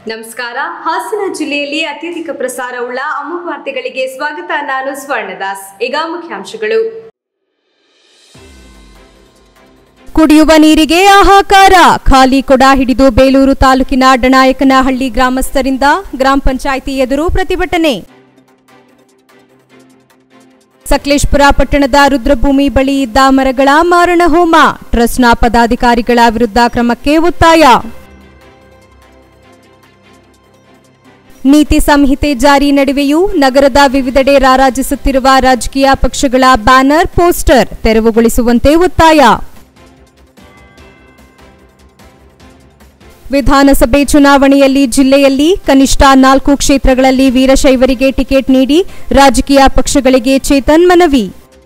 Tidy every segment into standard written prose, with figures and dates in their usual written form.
ನಮಸ್ಕಾರ. ಹಾಸನ ಜಿಲ್ಲೆಯಲ್ಲಿ ಅತ್ಯಧಿಕ ಪ್ರಸಾರವುಳ್ಳ ಅಮೋಘ ವಾರ್ತೆಗಳಿಗೆ ಸ್ವಾಗತ. ನಾನು ಸ್ವರ್ಣದಾಸ್. ಈಗ ಮುಖ್ಯಾಂಶಗಳು. ಕುಡಿಯುವ ನೀರಿಗೆ ಹಾಹಾಕಾರ. ಖಾಲಿ ಕೊಡ ಹಿಡಿದು ಬೇಲೂರು ತಾಲೂಕಿನ ಡನಾಯಕನಹಳ್ಳಿ ಗ್ರಾಮಸ್ಥರಿಂದ ಗ್ರಾಮ ಪಂಚಾಯಿತಿ ಎದುರು ಪ್ರತಿಭಟನೆ. ಸಕಲೇಶಪುರ ಪಟ್ಟಣದ ರುದ್ರಭೂಮಿ ಬಳಿ ಇದ್ದ ಮರಗಳ ಮಾರಣ ಹೋಮ. ಟ್ರಸ್ಟ್ನ ಪದಾಧಿಕಾರಿಗಳ ವಿರುದ್ಧ ಕ್ರಮಕ್ಕೆ ಒತ್ತಾಯ. ನೀತಿ ಸಂಹಿತೆ ಜಾರಿ ನಡುವೆಯೂ ನಗರದ ವಿವಿಧೆಡೆ ರಾರಾಜಿಸುತ್ತಿರುವ ರಾಜಕೀಯ ಪಕ್ಷಗಳ ಬ್ಯಾನರ್ ಪೋಸ್ಟರ್ ತೆರವುಗೊಳಿಸುವಂತೆ ಒತ್ತಾಯ. ವಿಧಾನಸಭೆ ಚುನಾವಣೆಯಲ್ಲಿ ಜಿಲ್ಲೆಯಲ್ಲಿ ಕನಿಷ್ಠ 4 ಕ್ಷೇತ್ರಗಳಲ್ಲಿ ವೀರಶೈವರಿಗೆ ಟಿಕೆಟ್ ನೀಡಿ ರಾಜಕೀಯ ಪಕ್ಷಗಳಿಗೆ ಚೇತನ್ ಮನವಿ.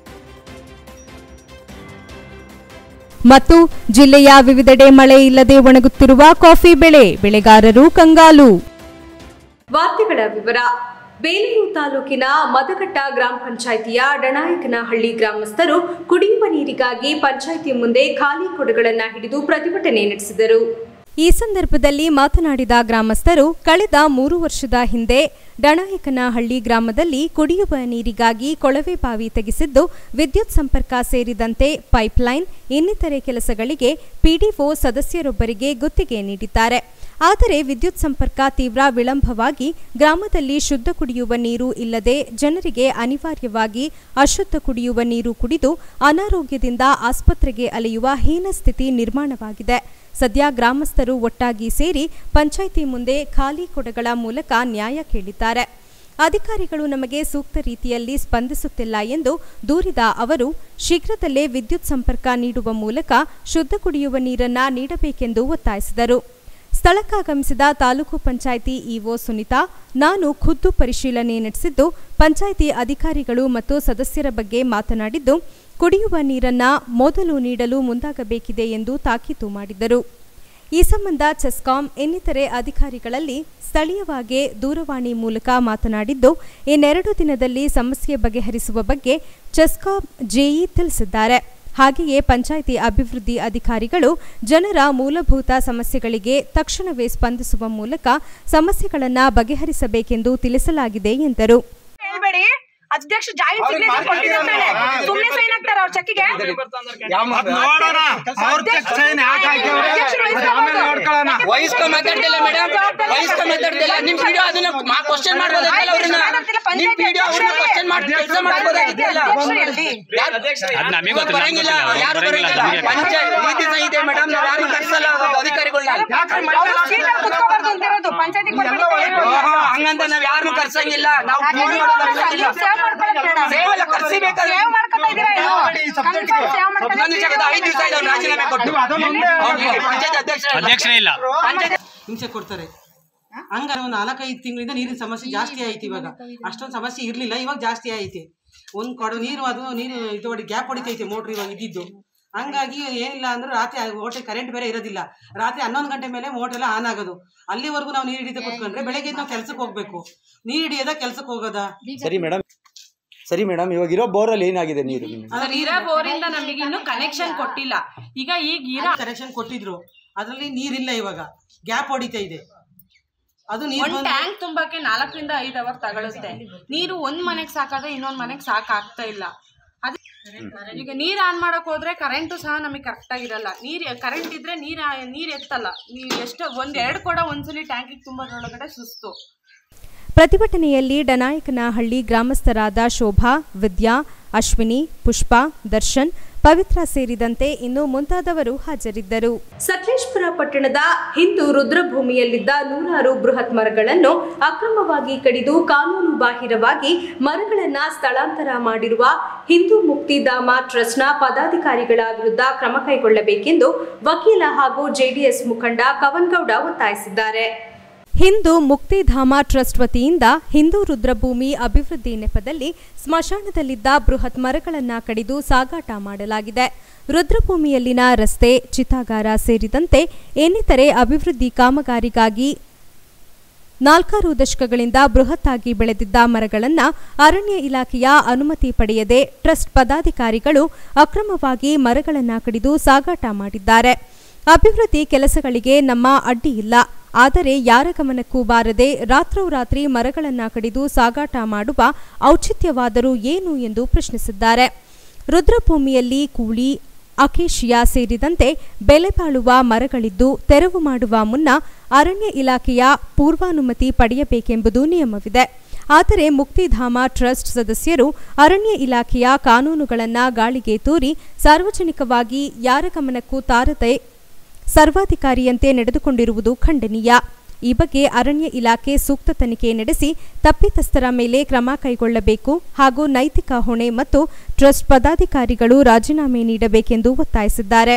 ಮತ್ತು ಜಿಲ್ಲೆಯ ವಿವಿಧೆಡೆ ಮಳೆ ಇಲ್ಲದೆ ಒಣಗುತ್ತಿರುವ ಕಾಫಿ ಬೆಳೆ, ಬೆಳೆಗಾರರು ಕಂಗಾಲು. ವಾರ್ತೆಗಳ ವಿವರ. ಬೇಲೂರು ತಾಲೂಕಿನ ಮದಗಟ್ಟ ಗ್ರಾಮ ಪಂಚಾಯಿತಿಯ ಡನಾಯಕನಹಳ್ಳಿ ಗ್ರಾಮಸ್ಥರು ಕುಡಿಯುವ ನೀರಿಗಾಗಿ ಪಂಚಾಯಿತಿ ಮುಂದೆ ಖಾಲಿ ಕೊಡಗಳನ್ನು ಹಿಡಿದು ಪ್ರತಿಭಟನೆ ನಡೆಸಿದರು. ಈ ಸಂದರ್ಭದಲ್ಲಿ ಮಾತನಾಡಿದ ಗ್ರಾಮಸ್ಥರು, ಕಳೆದ 3 ವರ್ಷದ ಹಿಂದೆ ಡನಾಯಕನಹಳ್ಳಿ ಗ್ರಾಮದಲ್ಲಿ ಕುಡಿಯುವ ನೀರಿಗಾಗಿ ಕೊಳವೆ ಬಾವಿ ತೆಗೆಸಿದ್ದು, ವಿದ್ಯುತ್ ಸಂಪರ್ಕ ಸೇರಿದಂತೆ ಪೈಪ್ಲೈನ್ ಇನ್ನಿತರೆ ಕೆಲಸಗಳಿಗೆ ಪಿಡಿಒ ಸದಸ್ಯರೊಬ್ಬರಿಗೆ ಗುತ್ತಿಗೆ ನೀಡಿದ್ದಾರೆ. ಆದರೆ ವಿದ್ಯುತ್ ಸಂಪರ್ಕ ತೀವ್ರ ವಿಳಂಬವಾಗಿ ಗ್ರಾಮದಲ್ಲಿ ಶುದ್ಧ ಕುಡಿಯುವ ನೀರು ಇಲ್ಲದೆ ಜನರಿಗೆ ಅನಿವಾರ್ಯವಾಗಿ ಅಶುದ್ಧ ಕುಡಿಯುವ ನೀರು ಕುಡಿದು ಅನಾರೋಗ್ಯದಿಂದ ಆಸ್ಪತ್ರೆಗೆ ಅಲೆಯುವ ಹೀನ ಸ್ಥಿತಿ ನಿರ್ಮಾಣವಾಗಿದೆ. ಸದ್ಯ ಗ್ರಾಮಸ್ಥರು ಒಟ್ಟಾಗಿ ಸೇರಿ ಪಂಚಾಯಿತಿ ಮುಂದೆ ಖಾಲಿ ಕೊಡಗಳ ಮೂಲಕ ನ್ಯಾಯ ಕೇಳಿದ್ದಾರೆ. ಅಧಿಕಾರಿಗಳು ನಮಗೆ ಸೂಕ್ತ ರೀತಿಯಲ್ಲಿ ಸ್ಪಂದಿಸುತ್ತಿಲ್ಲ ಎಂದು ದೂರಿದ ಅವರು, ಶೀಘ್ರದಲ್ಲೇ ವಿದ್ಯುತ್ ಸಂಪರ್ಕ ನೀಡುವ ಮೂಲಕ ಶುದ್ಧ ಕುಡಿಯುವ ನೀರನ್ನು ನೀಡಬೇಕೆಂದು ಒತ್ತಾಯಿಸಿದರು. ಸ್ಥಳಕ್ಕಾಗಮಿಸಿದ ತಾಲೂಕು ಪಂಚಾಯಿತಿ ಇಒ ಸುನಿತಾ, ನಾನು ಖುದ್ದು ಪರಿಶೀಲನೆ ನಡೆಸಿದ್ದು ಪಂಚಾಯಿತಿ ಅಧಿಕಾರಿಗಳು ಮತ್ತು ಸದಸ್ಯರ ಬಗ್ಗೆ ಮಾತನಾಡಿದ್ದು, ಕುಡಿಯುವ ನೀರನ್ನ ಮೊದಲು ನೀಡಲು ಮುಂದಾಗಬೇಕಿದೆ ಎಂದು ತಾಕೀತು ಮಾಡಿದರು. ಈ ಸಂಬಂಧ ಚೆಸ್ಕಾಂ ಇನ್ನಿತರೆ ಅಧಿಕಾರಿಗಳಲ್ಲಿ ಸ್ಥಳೀಯವಾಗಿ ದೂರವಾಣಿ ಮೂಲಕ ಮಾತನಾಡಿದ್ದು, ಇನ್ನೆರಡು ದಿನದಲ್ಲಿ ಸಮಸ್ಯೆ ಬಗೆಹರಿಸುವ ಬಗ್ಗೆ ಚೆಸ್ಕಾಂ ಜೆಇ ತಿಳಿಸಿದ್ದಾರೆ. ಹಾಗೆಯೇ ಪಂಚಾಯಿತಿ ಅಭಿವೃದ್ಧಿ ಅಧಿಕಾರಿಗಳು ಜನರ ಮೂಲಭೂತ ಸಮಸ್ಯೆಗಳಿಗೆ ತಕ್ಷಣವೇ ಸ್ಪಂದಿಸುವ ಮೂಲಕ ಸಮಸ್ಯೆಗಳನ್ನು ಬಗೆಹರಿಸಬೇಕೆಂದು ತಿಳಿಸಲಾಗಿದೆ ಎಂದರು. ಅಧ್ಯಕ್ಷ ಜಾಯಿಂಟ್ ಸಿಗ್ನೇಚರ್ ಕೊಟ್ಟಿದ್ದಾರೆ, ಸುಮ್ಮನೆ ಸೈನ್ ಹಾಕ್ತಾರೆ ಅವ್ರ ಚೆಕ್ಕಿಗೆ. ವಯಸ್ಕ ಮಾತಾಡ್ತಿಲ್ಲ ಮೇಡಮ್, ವಯಸ್ಕ ಮಾತಾಡ್ತಿಲ್ಲ. ನಿಮ್ ವಿಡಿಯೋ ಅದನ್ನ ಕ್ವಶ್ಚನ್ ಮಾಡ್ಬೋದಾಗಿಲ್ಲ, ಅವ್ರನ್ನ ನಿಮ್ ವಿಡಿಯೋ ಅವ್ರನ್ನ ಕ್ವಶ್ಚನ್ ಮಾಡಿ ಕೆಲಸ ಮಾಡ್ಬೋದಾಗಿಲ್ಲ. ಬರಂಗಿಲ್ಲ, ಯಾರು ಬರಂಗಿಲ್ಲ. ಪಂಚಾಯತ್ ನೀತಿ ಸಂಹಿತೆ ಮೇಡಮ್, ನಾವು ಯಾರು ಕರ್ಸಲ್ಲ ಅಧಿಕಾರಿಗಳನ್ನ. ಹಂಗಂತ ನಾವ್ ಯಾರನ್ನು ಕರ್ಸಂಗಿಲ್ಲ, ನಾವು ಹಿಂಸೆ ಕೊಡ್ತಾರೆ. ಹಂಗಾರೆ 4-5 ತಿಂಗಳಿಂದ ನೀರಿನ ಸಮಸ್ಯೆ ಜಾಸ್ತಿ ಆಯ್ತು. ಇವಾಗ ಅಷ್ಟೊಂದು ಸಮಸ್ಯೆ ಇರ್ಲಿಲ್ಲ, ಇವಾಗ ಜಾಸ್ತಿ ಐತಿ. ಒಂದ್ ಕೊಡ ನೀರು ಅದು ನೀರು ಇದು ಗ್ಯಾಪ್ ಹೊಡಿತೈತೆ ಮೋಟ್ರ್ ಇವಾಗ ಇದ್ದಿದ್ದು. ಹಂಗಾಗಿ ಏನಿಲ್ಲ ಅಂದ್ರೆ ರಾತ್ರಿ ಹೋಟೆಲ್ ಕರೆಂಟ್ ಬೇರೆ ಇರೋದಿಲ್ಲ. ರಾತ್ರಿ 11 ಗಂಟೆ ಮೇಲೆ ಮೋಟರ್ ಎಲ್ಲ ಆನ್ ಆಗೋದು. ಅಲ್ಲಿವರೆಗೂ ನಾವು ನೀರು ಹಿಡಿದ ಕೂತ್ಕೊಂಡ್ರೆ ಬೆಳಗ್ಗೆ ನಾವು ಕೆಲ್ಸಕ್ಕೆ ಹೋಗ್ಬೇಕು. ನೀರು ಹಿಡಿಯೋದ ಕೆಲ್ಸಕ್ಕೆ ಹೋಗೋದ. ಸರಿ ಮೇಡಮ್, ಇವಾಗ ಇರೋ ಬೋರಲ್ಲಿ ಏನಾಗಿದೆ ನೀರು? ಇರೋ ಬೋರಿಂದ ನಮಗೆ ಇನ್ನು ಕನೆಕ್ಷನ್ ಕೊಟ್ಟಿಲ್ಲ. ಈಗ ಕನೆಕ್ಷನ್ ಕೊಟ್ಟಿದ್ರು, ಅದ್ರಲ್ಲಿ ನೀರಿಲ್ಲ. ಇವಾಗ ಗ್ಯಾಪ್ ಹೊಡಿತಾ ಇದೆ. ಅದು ನೀರು ಟ್ಯಾಂಕ್ ತುಂಬಕ್ಕೆ 4 ರಿಂದ 5 ಅವರ್ ತಗೊಳುತ್ತೆ. ನೀರು ಒಂದ್ ಮನೆಗೆ ಸಾಕಾದ್ರೆ ಇನ್ನೊಂದ್ ಮನೆಗೆ ಸಾಕಾಗ್ತಾ ಇಲ್ಲ. ಈಗ ನೀರ್ ಆನ್ ಮಾಡಕ್ ಹೋದ್ರೆ ಕರೆಂಟು ಸಹ ನಮಗೆ ಕರೆಕ್ಟ್ ಆಗಿರಲ್ಲ. ಕರೆಂಟ್ ಇದ್ರೆ ನೀರ್ ಎತ್ತಲ್ಲ. ಎಷ್ಟು 1-2 ಕೊಡ ಒಂದ್ಸಲಿ ಟ್ಯಾಂಕಿಗೆ ತುಂಬೋದ್ರೊಳಗಡೆ ಸುಸ್ತು. ಪ್ರತಿಭಟನೆಯಲ್ಲಿ ಡನಾಯಕನಹಳ್ಳಿ ಗ್ರಾಮಸ್ಥರಾದ ಶೋಭಾ, ವಿದ್ಯಾ, ಅಶ್ವಿನಿ, ಪುಷ್ಪಾ, ದರ್ಶನ್, ಪವಿತ್ರ ಸೇರಿದಂತೆ ಇನ್ನು ಮುಂತಾದವರು ಹಾಜರಿದ್ದರು. ಸಕಲೇಶಪುರ ಪಟ್ಟಣದ ಹಿಂದೂ ರುದ್ರಭೂಮಿಯಲ್ಲಿದ್ದ 100 ಬೃಹತ್ ಮರಗಳನ್ನು ಅಕ್ರಮವಾಗಿ ಕಡಿದು ಕಾನೂನು ಬಾಹಿರವಾಗಿ ಮರಗಳನ್ನು ಸ್ಥಳಾಂತರ ಮಾಡಿರುವ ಹಿಂದೂ ಮುಕ್ತಿಧಾಮ ಟ್ರಸ್ಟ್ನ ಪದಾಧಿಕಾರಿಗಳ ವಿರುದ್ಧ ಕ್ರಮ ಕೈಗೊಳ್ಳಬೇಕೆಂದು ವಕೀಲ ಹಾಗೂ ಜೆಡಿಎಸ್ ಮುಖಂಡ ಕವನ್ಗೌಡ ಒತ್ತಾಯಿಸಿದ್ದಾರೆ. ಹಿಂದೂ ಮುಕ್ತಿಧಾಮ ಟ್ರಸ್ಟ್ ವತಿಯಿಂದ ಹಿಂದೂ ರುದ್ರಭೂಮಿ ಅಭಿವೃದ್ಧಿ ನೆಪದಲ್ಲಿ ಸ್ಮಶಾನದಲ್ಲಿದ್ದ ಬೃಹತ್ ಮರಗಳನ್ನು ಕಡಿದು ಸಾಗಾಟ ಮಾಡಲಾಗಿದೆ. ರುದ್ರಭೂಮಿಯಲ್ಲಿನ ರಸ್ತೆ, ಚಿತಾಗಾರ ಸೇರಿದಂತೆ ಇನ್ನಿತರೆ ಅಭಿವೃದ್ಧಿ ಕಾಮಗಾರಿಗಾಗಿ 4 ದಶಕಗಳಿಂದ ಬೃಹತ್ತಾಗಿ ಬೆಳೆದಿದ್ದ ಮರಗಳನ್ನು ಅರಣ್ಯ ಇಲಾಖೆಯ ಅನುಮತಿ ಪಡೆಯದೆ ಟ್ರಸ್ಟ್ ಪದಾಧಿಕಾರಿಗಳು ಅಕ್ರಮವಾಗಿ ಮರಗಳನ್ನು ಕಡಿದು ಸಾಗಾಟ ಮಾಡಿದ್ದಾರೆ. ಅಭಿವೃದ್ಧಿ ಕೆಲಸಗಳಿಗೆ ನಮ್ಮ ಅಡ್ಡಿ ಇಲ್ಲ, ಆದರೆ ಯಾರ ಗಮನಕ್ಕೂ ಬಾರದೆ ರಾತ್ರೋರಾತ್ರಿ ಮರಗಳನ್ನು ಕಡಿದು ಸಾಗಾಟ ಮಾಡುವ ಔಚಿತ್ಯವಾದರೂ ಏನು ಎಂದು ಪ್ರಶ್ನಿಸಿದ್ದಾರೆ. ರುದ್ರಭೂಮಿಯಲ್ಲಿ ಕೂಳಿ, ಅಕೇಶಿಯಾ ಸೇರಿದಂತೆ ಬೆಲೆ ಬಾಳುವ ಮರಗಳಿದ್ದು ತೆರವು ಮಾಡುವ ಮುನ್ನ ಅರಣ್ಯ ಇಲಾಖೆಯ ಪೂರ್ವಾನುಮತಿ ಪಡೆಯಬೇಕೆಂಬುದು ನಿಯಮವಿದೆ. ಆದರೆ ಮುಕ್ತಿಧಾಮ ಟ್ರಸ್ಟ್ ಸದಸ್ಯರು ಅರಣ್ಯ ಇಲಾಖೆಯ ಕಾನೂನುಗಳನ್ನು ಗಾಳಿಗೆ ತೂರಿ ಸಾರ್ವಜನಿಕವಾಗಿ ಯಾರ ಗಮನಕ್ಕೂ ತಾರದೆ ಸರ್ವಾಧಿಕಾರಿಯಂತೆ ನಡೆದುಕೊಂಡಿರುವುದು ಖಂಡನೀಯ. ಈ ಬಗ್ಗೆ ಅರಣ್ಯ ಇಲಾಖೆ ಸೂಕ್ತ ತನಿಖೆ ನಡೆಸಿ ತಪ್ಪಿತಸ್ಥರ ಮೇಲೆ ಕ್ರಮ ಕೈಗೊಳ್ಳಬೇಕು ಹಾಗೂ ನೈತಿಕ ಹೊಣೆ ಮತ್ತು ಟ್ರಸ್ಟ್ ಪದಾಧಿಕಾರಿಗಳು ರಾಜೀನಾಮೆ ನೀಡಬೇಕೆಂದು ಒತ್ತಾಯಿಸಿದ್ದಾರೆ.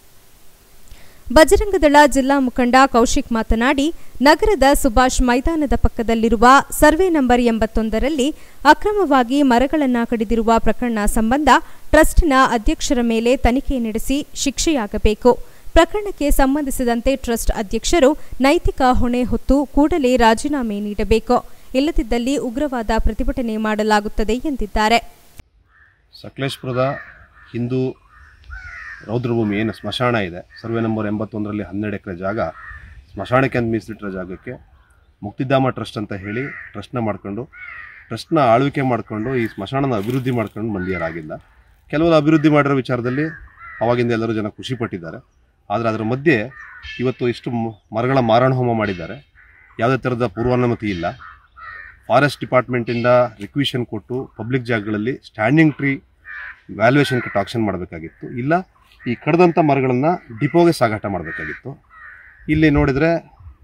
ಬಜರಂಗದಳ ಜಿಲ್ಲಾ ಮುಖಂಡ ಕೌಶಿಕ್ ಮಾತನಾಡಿ, ನಗರದ ಸುಭಾಷ್ ಮೈದಾನದ ಪಕ್ಕದಲ್ಲಿರುವ ಸರ್ವೆ ನಂಬರ್ 81ರಲ್ಲಿ ಅಕ್ರಮವಾಗಿ ಮರಗಳನ್ನು ಕಡಿದಿರುವ ಪ್ರಕರಣ ಸಂಬಂಧ ಟ್ರಸ್ಟಿನ ಅಧ್ಯಕ್ಷರ ಮೇಲೆ ತನಿಖೆ ನಡೆಸಿ ಶಿಕ್ಷೆಯಾಗಬೇಕು. ಪ್ರಕರಣಕ್ಕೆ ಸಂಬಂಧಿಸಿದಂತೆ ಟ್ರಸ್ಟ್ ಅಧ್ಯಕ್ಷರು ನೈತಿಕ ಹೊಣೆ ಹೊತ್ತು ಕೂಡಲೇ ರಾಜೀನಾಮೆ ನೀಡಬೇಕು. ಇಲ್ಲದಿದ್ದಲ್ಲಿ ಉಗ್ರವಾದ ಪ್ರತಿಭಟನೆ ಮಾಡಲಾಗುತ್ತದೆ ಎಂದಿದ್ದಾರೆ. ಸಕಲೇಶಪುರದ ಹಿಂದೂ ರೌದ್ರಭೂಮಿ ಏನು ಸ್ಮಶಾನ ಇದೆ, ಸರ್ವೆ ನಂಬರ್ 81ರಲ್ಲಿ 12 ಎಕರೆ ಜಾಗ ಸ್ಮಶಾನಕ್ಕೆ ಅಂತ ಮೀಸಲಿಟ್ಟಿರೋ ಜಾಗಕ್ಕೆ ಮುಕ್ತಿಧಾಮ ಟ್ರಸ್ಟ್ ಅಂತ ಹೇಳಿ ಟ್ರಸ್ಟ್ನ ಆಳ್ವಿಕೆ ಮಾಡಿಕೊಂಡು ಈ ಸ್ಮಶಾನನ ಅಭಿವೃದ್ಧಿ ಮಾಡ್ಕೊಂಡು ಬಂದಿಯರಾಗಿಲ್ಲ. ಕೆಲವರು ಅಭಿವೃದ್ಧಿ ಮಾಡಿರೋ ವಿಚಾರದಲ್ಲಿ ಅವಾಗಿಂದ ಎಲ್ಲರೂ ಜನ ಖುಷಿ ಪಟ್ಟಿದ್ದಾರೆ. ಆದರೆ ಅದರ ಮಧ್ಯೆ ಇವತ್ತು ಇಷ್ಟು ಮರಗಳ ಮಾರಣ ಹೋಮ ಮಾಡಿದ್ದಾರೆ. ಯಾವುದೇ ಥರದ ಪೂರ್ವಾನುಮತಿ ಇಲ್ಲ. ಫಾರೆಸ್ಟ್ ಡಿಪಾರ್ಟ್ಮೆಂಟಿಂದ ರಿಕ್ವಿಷನ್ ಕೊಟ್ಟು ಪಬ್ಲಿಕ್ ಜಾಗಗಳಲ್ಲಿ standing tree valuation cut action ಮಾಡಬೇಕಾಗಿತ್ತು. ಇಲ್ಲ ಈ ಕಡ್ದಂಥ ಮರಗಳನ್ನು ಡಿಪೋಗೆ ಸಾಗಾಟ ಮಾಡಬೇಕಾಗಿತ್ತು. ಇಲ್ಲಿ ನೋಡಿದರೆ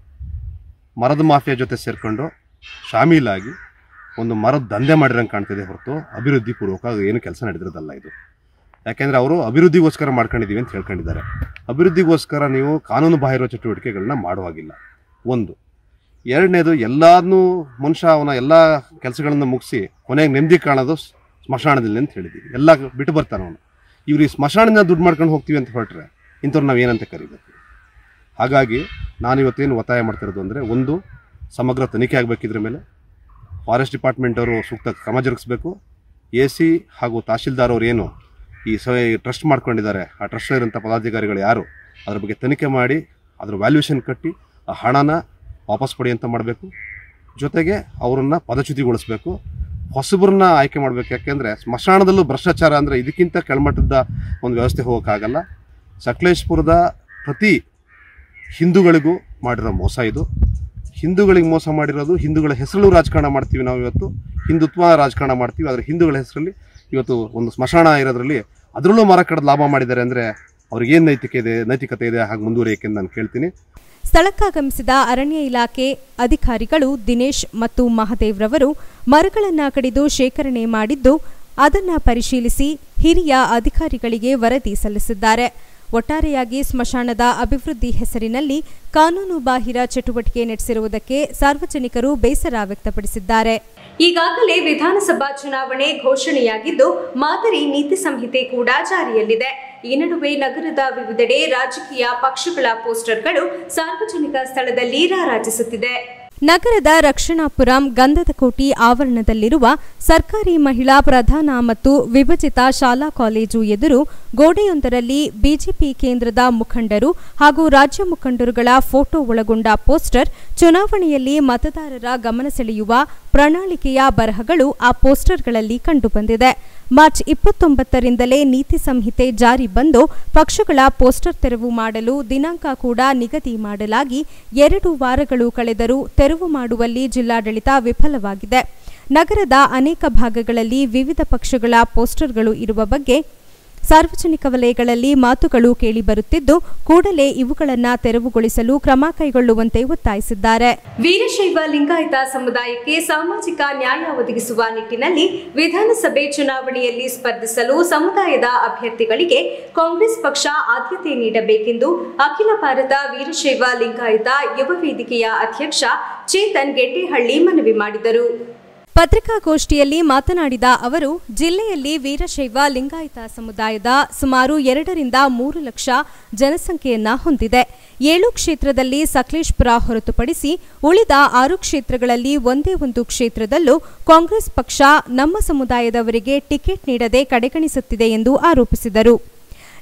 ಮರದ ಮಾಫಿಯಾ ಜೊತೆ ಸೇರಿಕೊಂಡು ಶಾಮೀಲಾಗಿ ಒಂದು ಮರದ ದಂಧೆ ಮಾಡಿರಂಗೆ ಕಾಣ್ತಿದೆ ಹೊರತು ಅಭಿವೃದ್ಧಿ ಪೂರ್ವಕ ಏನು ಕೆಲಸ ನಡೆದಿರೋದಲ್ಲ ಇದು. ಯಾಕೆಂದರೆ ಅವರು ಅಭಿವೃದ್ಧಿಗೋಸ್ಕರ ಮಾಡ್ಕೊಂಡಿದ್ದೀವಿ ಅಂತ ಹೇಳ್ಕೊಂಡಿದ್ದಾರೆ. ಅಭಿವೃದ್ಧಿಗೋಸ್ಕರ ನೀವು ಕಾನೂನು ಬಾಹಿರ ಚಟುವಟಿಕೆಗಳನ್ನ ಮಾಡುವಾಗಿಲ್ಲ. ಒಂದು. ಎರಡನೇದು, ಎಲ್ಲಾದನ್ನೂ ಮನುಷ್ಯ ಅವನ ಎಲ್ಲ ಕೆಲಸಗಳನ್ನು ಮುಗಿಸಿ ಕೊನೆಗೆ ನೆಮ್ಮದಿ ಕಾಣೋದು ಸ್ಮಶಾನದಲ್ಲಿ ಅಂತ ಹೇಳಿದ್ದೀವಿ. ಎಲ್ಲ ಬಿಟ್ಟು ಬರ್ತಾನೆ ಅವನು. ಇವ್ರು ಈ ಸ್ಮಶಾನದಿಂದ ದುಡ್ಡು ಮಾಡ್ಕೊಂಡು ಹೋಗ್ತೀವಿ ಅಂತ ಹೊರಟ್ರೆ ಇಂಥವ್ರು ನಾವು ಏನಂತ ಕರಿಬೇಕು. ಹಾಗಾಗಿ ನಾನಿವತ್ತೇನು ಒತ್ತಾಯ ಮಾಡ್ತಿರೋದು ಅಂದರೆ, ಒಂದು, ಸಮಗ್ರ ತನಿಖೆ ಆಗಬೇಕಿದ್ರ ಮೇಲೆ ಫಾರೆಸ್ಟ್ ಡಿಪಾರ್ಟ್ಮೆಂಟ್ ಅವರು ಸೂಕ್ತ ಕ್ರಮ ಜರುಗಿಸಬೇಕು. AC ಹಾಗೂ ತಹಶೀಲ್ದಾರ್ ಅವರು ಏನು ಈ ಟ್ರಸ್ಟ್ ಮಾಡ್ಕೊಂಡಿದ್ದಾರೆ, ಆ ಟ್ರಸ್ಟ್ ಇರೋಂಥ ಪದಾಧಿಕಾರಿಗಳು ಯಾರು, ಅದ್ರ ಬಗ್ಗೆ ತನಿಖೆ ಮಾಡಿ ಅದ್ರ ವ್ಯಾಲ್ಯೂಯೇಷನ್ ಕಟ್ಟಿ ಆ ಹಣನ ವಾಪಸ್ ಪಡಿ ಅಂತ ಮಾಡಬೇಕು. ಜೊತೆಗೆ ಅವರನ್ನು ಪದಚ್ಯುತಿಗೊಳಿಸಬೇಕು, ಹೊಸಬ್ರನ್ನ ಆಯ್ಕೆ ಮಾಡಬೇಕು. ಯಾಕೆಂದರೆ ಸ್ಮಶಾನದಲ್ಲೂ ಭ್ರಷ್ಟಾಚಾರ ಅಂದರೆ ಇದಕ್ಕಿಂತ ಕೆಳಮಟ್ಟದ ಒಂದು ವ್ಯವಸ್ಥೆ ಹೋಗೋಕ್ಕಾಗಲ್ಲ. ಸಕಲೇಶಪುರದ ಪ್ರತಿ ಹಿಂದೂಗಳಿಗೂ ಮಾಡಿರೋ ಮೋಸ ಇದು. ಹಿಂದೂಗಳಿಗೆ ಮೋಸ ಮಾಡಿರೋದು, ಹಿಂದೂಗಳ ಹೆಸರಲ್ಲೂ ರಾಜಕಾರಣ ಮಾಡ್ತೀವಿ ನಾವು. ಇವತ್ತು ಹಿಂದುತ್ವ ರಾಜಕಾರಣ ಮಾಡ್ತೀವಿ, ಆದರೆ ಹಿಂದೂಗಳ ಹೆಸರಲ್ಲಿ ಇವತ್ತು ಒಂದು ಸ್ಮಶಾನ ಇರೋದ್ರಲ್ಲಿ ಅದರಲ್ಲೂ ಮರ ಕಡ್ದು ಲಾಭ ಮಾಡಿದ್ದಾರೆ ಅಂದರೆ ಅವ್ರಿಗೇನು ನೈತಿಕತೆ ಇದೆ ಹಾಗೆ ಮುಂದುವರಿಯಕ್ಕೆ ನಾನು ಕೇಳ್ತೀನಿ. ಸ್ಥಳಕ್ಕಾಗಮಿಸಿದ ಅರಣ್ಯ ಇಲಾಖೆ ಅಧಿಕಾರಿಗಳು ದಿನೇಶ್ ಮತ್ತು ಮಹದೇವ್ರವರು ಮರಗಳನ್ನು ಕಡಿದು ಶೇಖರಣೆ ಮಾಡಿದ್ದು ಅದನ್ನು ಪರಿಶೀಲಿಸಿ ಹಿರಿಯ ಅಧಿಕಾರಿಗಳಿಗೆ ವರದಿ ಸಲ್ಲಿಸಿದ್ದಾರೆ. ಒಟ್ಟಾರೆಯಾಗಿ ಸ್ಮಶಾನದ ಅಭಿವೃದ್ಧಿ ಹೆಸರಿನಲ್ಲಿ ಕಾನೂನು ಬಾಹಿರ ಚಟುವಟಿಕೆ ನಡೆಸಿರುವುದಕ್ಕೆ ಸಾರ್ವಜನಿಕರು ಬೇಸರ ವ್ಯಕ್ತಪಡಿಸಿದ್ದಾರೆ. ಈಗಾಗಲೇ ವಿಧಾನಸಭಾ ಚುನಾವಣೆ ಘೋಷಣೆಯಾಗಿದ್ದು ಮಾದರಿ ನೀತಿ ಸಂಹಿತೆ ಕೂಡ ಜಾರಿಯಲ್ಲಿದೆ. ಈ ನಡುವೆ ನಗರದ ವಿವಿಧೆಡೆ ರಾಜಕೀಯ ಪಕ್ಷಗಳ ಪೋಸ್ಟರ್ಗಳು ಸಾರ್ವಜನಿಕ ಸ್ಥಳದಲ್ಲಿ ರಾರಾಜಿಸುತ್ತಿದೆ. ನಗರದ ರಕ್ಷಣಾಪುರಂ ಗಂಧದಕೋಟಿ ಆವರಣದಲ್ಲಿರುವ ಸರ್ಕಾರಿ ಮಹಿಳಾ ಪ್ರಧಾನ ಮತ್ತು ವಿಭಜಿತ ಶಾಲಾ ಕಾಲೇಜು ಎದುರು ಗೋಡೆಯೊಂದರಲ್ಲಿ ಬಿಜೆಪಿ ಕೇಂದ್ರದ ಮುಖಂಡರು ಹಾಗೂ ರಾಜ್ಯ ಮುಖಂಡರುಗಳ ಫೋಟೋ ಒಳಗೊಂಡ ಪೋಸ್ಟರ್, ಚುನಾವಣೆಯಲ್ಲಿ ಮತದಾರರ ಗಮನ ಸೆಳೆಯುವ ಪ್ರಣಾಳಿಕೆಯ ಬರಹಗಳು ಆ ಪೋಸ್ಟರ್ಗಳಲ್ಲಿ ಕಂಡುಬಂದಿದೆ. ಮಾರ್ಚ್ 29ರಿಂದಲೇ ನೀತಿ ಸಂಹಿತೆ ಜಾರಿ ಬಂದು ಪಕ್ಷಗಳ ಪೋಸ್ಟರ್ ತೆರವು ಮಾಡಲು ದಿನಾಂಕ ಕೂಡ ನಿಗದಿ ಮಾಡಲಾಗಿ 2 ವಾರಗಳು ಕಳೆದರೂ ತೆರವು ಮಾಡುವಲ್ಲಿ ಜಿಲ್ಲಾಡಳಿತ ವಿಫಲವಾಗಿದೆ. ನಗರದ ಅನೇಕ ಭಾಗಗಳಲ್ಲಿ ವಿವಿಧ ಪಕ್ಷಗಳ ಪೋಸ್ಟರ್ಗಳು ಇರುವ ಬಗ್ಗೆ ಸಾರ್ವಜನಿಕ ವಲಯಗಳಲ್ಲಿ ಮಾತುಗಳು ಕೇಳಿಬರುತ್ತಿದ್ದು, ಕೂಡಲೇ ಇವುಗಳನ್ನು ತೆರವುಗೊಳಿಸಲು ಕ್ರಮ ಕೈಗೊಳ್ಳುವಂತೆ ಒತ್ತಾಯಿಸಿದ್ದಾರೆ. ವೀರಶೈವ ಲಿಂಗಾಯತ ಸಮುದಾಯಕ್ಕೆ ಸಾಮಾಜಿಕ ನ್ಯಾಯ ಒದಗಿಸುವ ನಿಟ್ಟಿನಲ್ಲಿ ವಿಧಾನಸಭೆ ಚುನಾವಣೆಯಲ್ಲಿ ಸ್ಪರ್ಧಿಸಲು ಸಮುದಾಯದ ಅಭ್ಯರ್ಥಿಗಳಿಗೆ ಕಾಂಗ್ರೆಸ್ ಪಕ್ಷ ಆದ್ಯತೆ ನೀಡಬೇಕೆಂದು ಅಖಿಲ ಭಾರತ ವೀರಶೈವ ಲಿಂಗಾಯತ ಯುವ ವೇದಿಕೆಯ ಅಧ್ಯಕ್ಷ ಚೇತನ್ ಗೆಡ್ಡೆಹಳ್ಳಿ ಮನವಿ ಮಾಡಿದರು. ಪತ್ರಿಕಾಗೋಷ್ಠಿಯಲ್ಲಿ ಮಾತನಾಡಿದ ಅವರು, ಜಿಲ್ಲೆಯಲ್ಲಿ ವೀರಶೈವ ಲಿಂಗಾಯತ ಸಮುದಾಯದ ಸುಮಾರು 2 ರಿಂದ 3 ಲಕ್ಷ ಜನಸಂಖ್ಯೆಯನ್ನ ಹೊಂದಿದೆ. 7 ಕ್ಷೇತ್ರದಲ್ಲಿ ಸಕಲೇಶಪುರ ಹೊರತುಪಡಿಸಿ ಉಳಿದ 6 ಕ್ಷೇತ್ರಗಳಲ್ಲಿ ಒಂದೇ ಒಂದು ಕ್ಷೇತ್ರದಲ್ಲೂ ಕಾಂಗ್ರೆಸ್ ಪಕ್ಷ ನಮ್ಮ ಸಮುದಾಯದವರಿಗೆ ಟಿಕೆಟ್ ನೀಡದೆ ಕಡೆಗಣಿಸುತ್ತಿದೆ ಎಂದು ಆರೋಪಿಸಿದರು.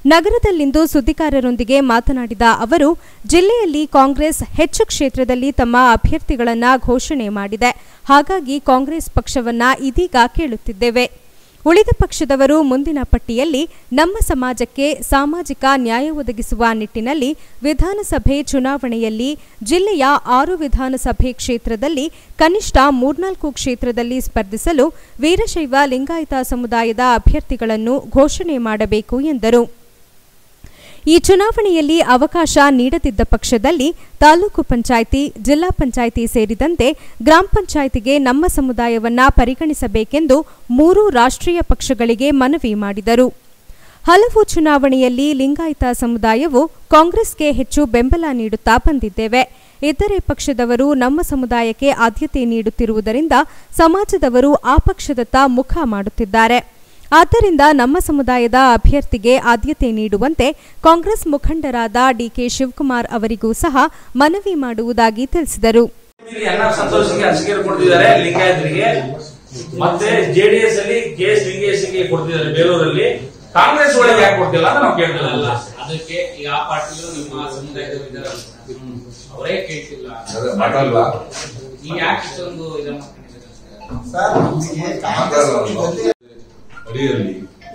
ನಗರದಲ್ಲಿಂದು ಸುದ್ದಿಗಾರರೊಂದಿಗೆ ಮಾತನಾಡಿದ ಅವರು, ಜಿಲ್ಲೆಯಲ್ಲಿ ಕಾಂಗ್ರೆಸ್ ಹೆಚ್ಚು ಕ್ಷೇತ್ರದಲ್ಲಿ ತಮ್ಮ ಅಭ್ಯರ್ಥಿಗಳನ್ನು ಘೋಷಣೆ ಮಾಡಿದೆ. ಹಾಗಾಗಿ ಕಾಂಗ್ರೆಸ್ ಪಕ್ಷವನ್ನ ಇದೀಗ ಕೇಳುತ್ತಿದ್ದೇವೆ. ಉಳಿದ ಪಕ್ಷದವರು ಮುಂದಿನ ಪಟ್ಟಿಯಲ್ಲಿ ನಮ್ಮ ಸಮಾಜಕ್ಕೆ ಸಾಮಾಜಿಕ ನ್ಯಾಯ ಒದಗಿಸುವ ನಿಟ್ಟಿನಲ್ಲಿ ವಿಧಾನಸಭೆ ಚುನಾವಣೆಯಲ್ಲಿ ಜಿಲ್ಲೆಯ 6 ವಿಧಾನಸಭೆ ಕ್ಷೇತ್ರದಲ್ಲಿ ಕನಿಷ್ಠ 3-4 ಕ್ಷೇತ್ರದಲ್ಲಿ ಸ್ಪರ್ಧಿಸಲು ವೀರಶೈವ ಲಿಂಗಾಯತ ಸಮುದಾಯದ ಅಭ್ಯರ್ಥಿಗಳನ್ನು ಘೋಷಣೆ ಮಾಡಬೇಕು ಎಂದರು. ಈ ಚುನಾವಣೆಯಲ್ಲಿ ಅವಕಾಶ ನೀಡದಿದ್ದ ಪಕ್ಷದಲ್ಲಿ ತಾಲೂಕು ಪಂಚಾಯಿತಿ, ಜಿಲ್ಲಾ ಪಂಚಾಯಿತಿ ಸೇರಿದಂತೆ ಗ್ರಾಮ ಪಂಚಾಯಿತಿಗೆ ನಮ್ಮ ಸಮುದಾಯವನ್ನ ಪರಿಗಣಿಸಬೇಕೆಂದು 3 ರಾಷ್ಟ್ರೀಯ ಪಕ್ಷಗಳಿಗೆ ಮನವಿ ಮಾಡಿದರು. ಹಲವು ಚುನಾವಣೆಯಲ್ಲಿ ಲಿಂಗಾಯತ ಸಮುದಾಯವು ಕಾಂಗ್ರೆಸ್ಗೆ ಹೆಚ್ಚು ಬೆಂಬಲ ನೀಡುತ್ತಾ ಬಂದಿದ್ದೇವೆ. ಇತರೆ ಪಕ್ಷದವರು ನಮ್ಮ ಸಮುದಾಯಕ್ಕೆ ಆದ್ಯತೆ ನೀಡುತ್ತಿರುವುದರಿಂದ ಸಮಾಜದವರು ಆ ಪಕ್ಷದತ್ತ ಮುಖ ಮಾಡುತ್ತಿದ್ದಾರೆ. ಆದ್ದರಿಂದ ನಮ್ಮ ಸಮುದಾಯದ ಅಭ್ಯರ್ಥಿಗೆ ಆದ್ಯತೆ ನೀಡುವಂತೆ ಕಾಂಗ್ರೆಸ್ ಮುಖಂಡರಾದ ಡಿಕೆ ಶಿವಕುಮಾರ್ ಅವರಿಗೂ ಸಹ ಮನವಿ ಮಾಡುವುದಾಗಿ ತಿಳಿಸಿದರು. ಲಿಂಗಾಯತರಿಗೆ ಮತ್ತೆ ಜೆಡಿಎಸ್ ಅಲ್ಲಿ ಕೆಎಸ್ ಲಿಂಗೇಶ್ಗೆ ಕೊಡ್ತಿದ್ದಾರೆ. ಬೇಲೂರಲ್ಲಿ ಕಾಂಗ್ರೆಸ್ ಒಳಗೆ ಯಾಕೆ ಕೊಡ್ತಿಲ್ಲ ಅಂತ ನಾವು ಕೇಳ್ತಿಲ್ಲ. ಅದಕ್ಕೆ ಯಾವ ಪಾರ್ಟಿಯೂ ನಿಮ್ಮ ಸಮುದಾಯದ ಅವರೇ ಕೇಳ್ತಿಲ್ಲ ನೀವು ಯಾಕೆ ಇಷ್ಟೊಂದು ಅಡಿಯಲ್ಲಿ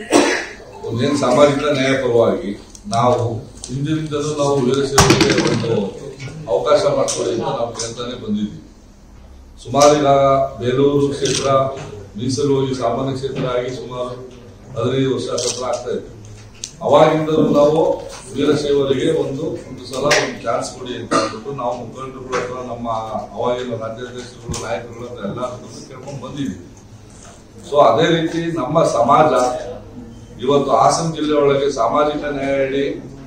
ಒಂದೇನು ಸಾಮಾಜಿಕ ನ್ಯಾಯ ಪರವಾಗಿ ನಾವು ಹಿಂದಿನಿಂದಲೂ ನಾವು ವೀರಶೈವರಿಗೆ ಒಂದು ಅವಕಾಶ ಮಾಡಿಕೊಡಿ ಅಂತ ನಾವು ಕೇಳ್ತಾನೆ ಬಂದಿದ್ವಿ. ಸುಮಾರು ಈಗ ಬೇಲೂರು ಕ್ಷೇತ್ರ ಮೀಸಲು ಹೋಗಿ ಸಾಮಾನ್ಯ ಕ್ಷೇತ್ರ ಆಗಿ ಸುಮಾರು 15 ವರ್ಷ ಸತ್ರ ಆಗ್ತಾ ಇತ್ತು. ಅವಾಗಿಂದಲೂ ನಾವು ವೀರಶೈವರಿಗೆ ಒಂದು ಸಲ ಒಂದು ಚಾನ್ಸ್ ಕೊಡಿ ಅಂತ ಹೇಳ್ಬಿಟ್ಟು ನಾವು ಮುಖಂಡರುಗಳ ಹತ್ರ, ನಮ್ಮ ಅವಾಗಿನ ರಾಜ್ಯಾಧ್ಯಕ್ಷರುಗಳು, ನಾಯಕರುಗಳ ಹತ್ರ ಎಲ್ಲರೂ ಕೇಳ್ಕೊಂಡು ಬಂದಿದ್ವಿ. ಸೊ ಅದೇ ರೀತಿ ನಮ್ಮ ಸಮಾಜ ಇವತ್ತು ಹಾಸನ ಜಿಲ್ಲೆ ಒಳಗೆ ಸಾಮಾಜಿಕ ನ್ಯಾಯ ಹೇಳಿ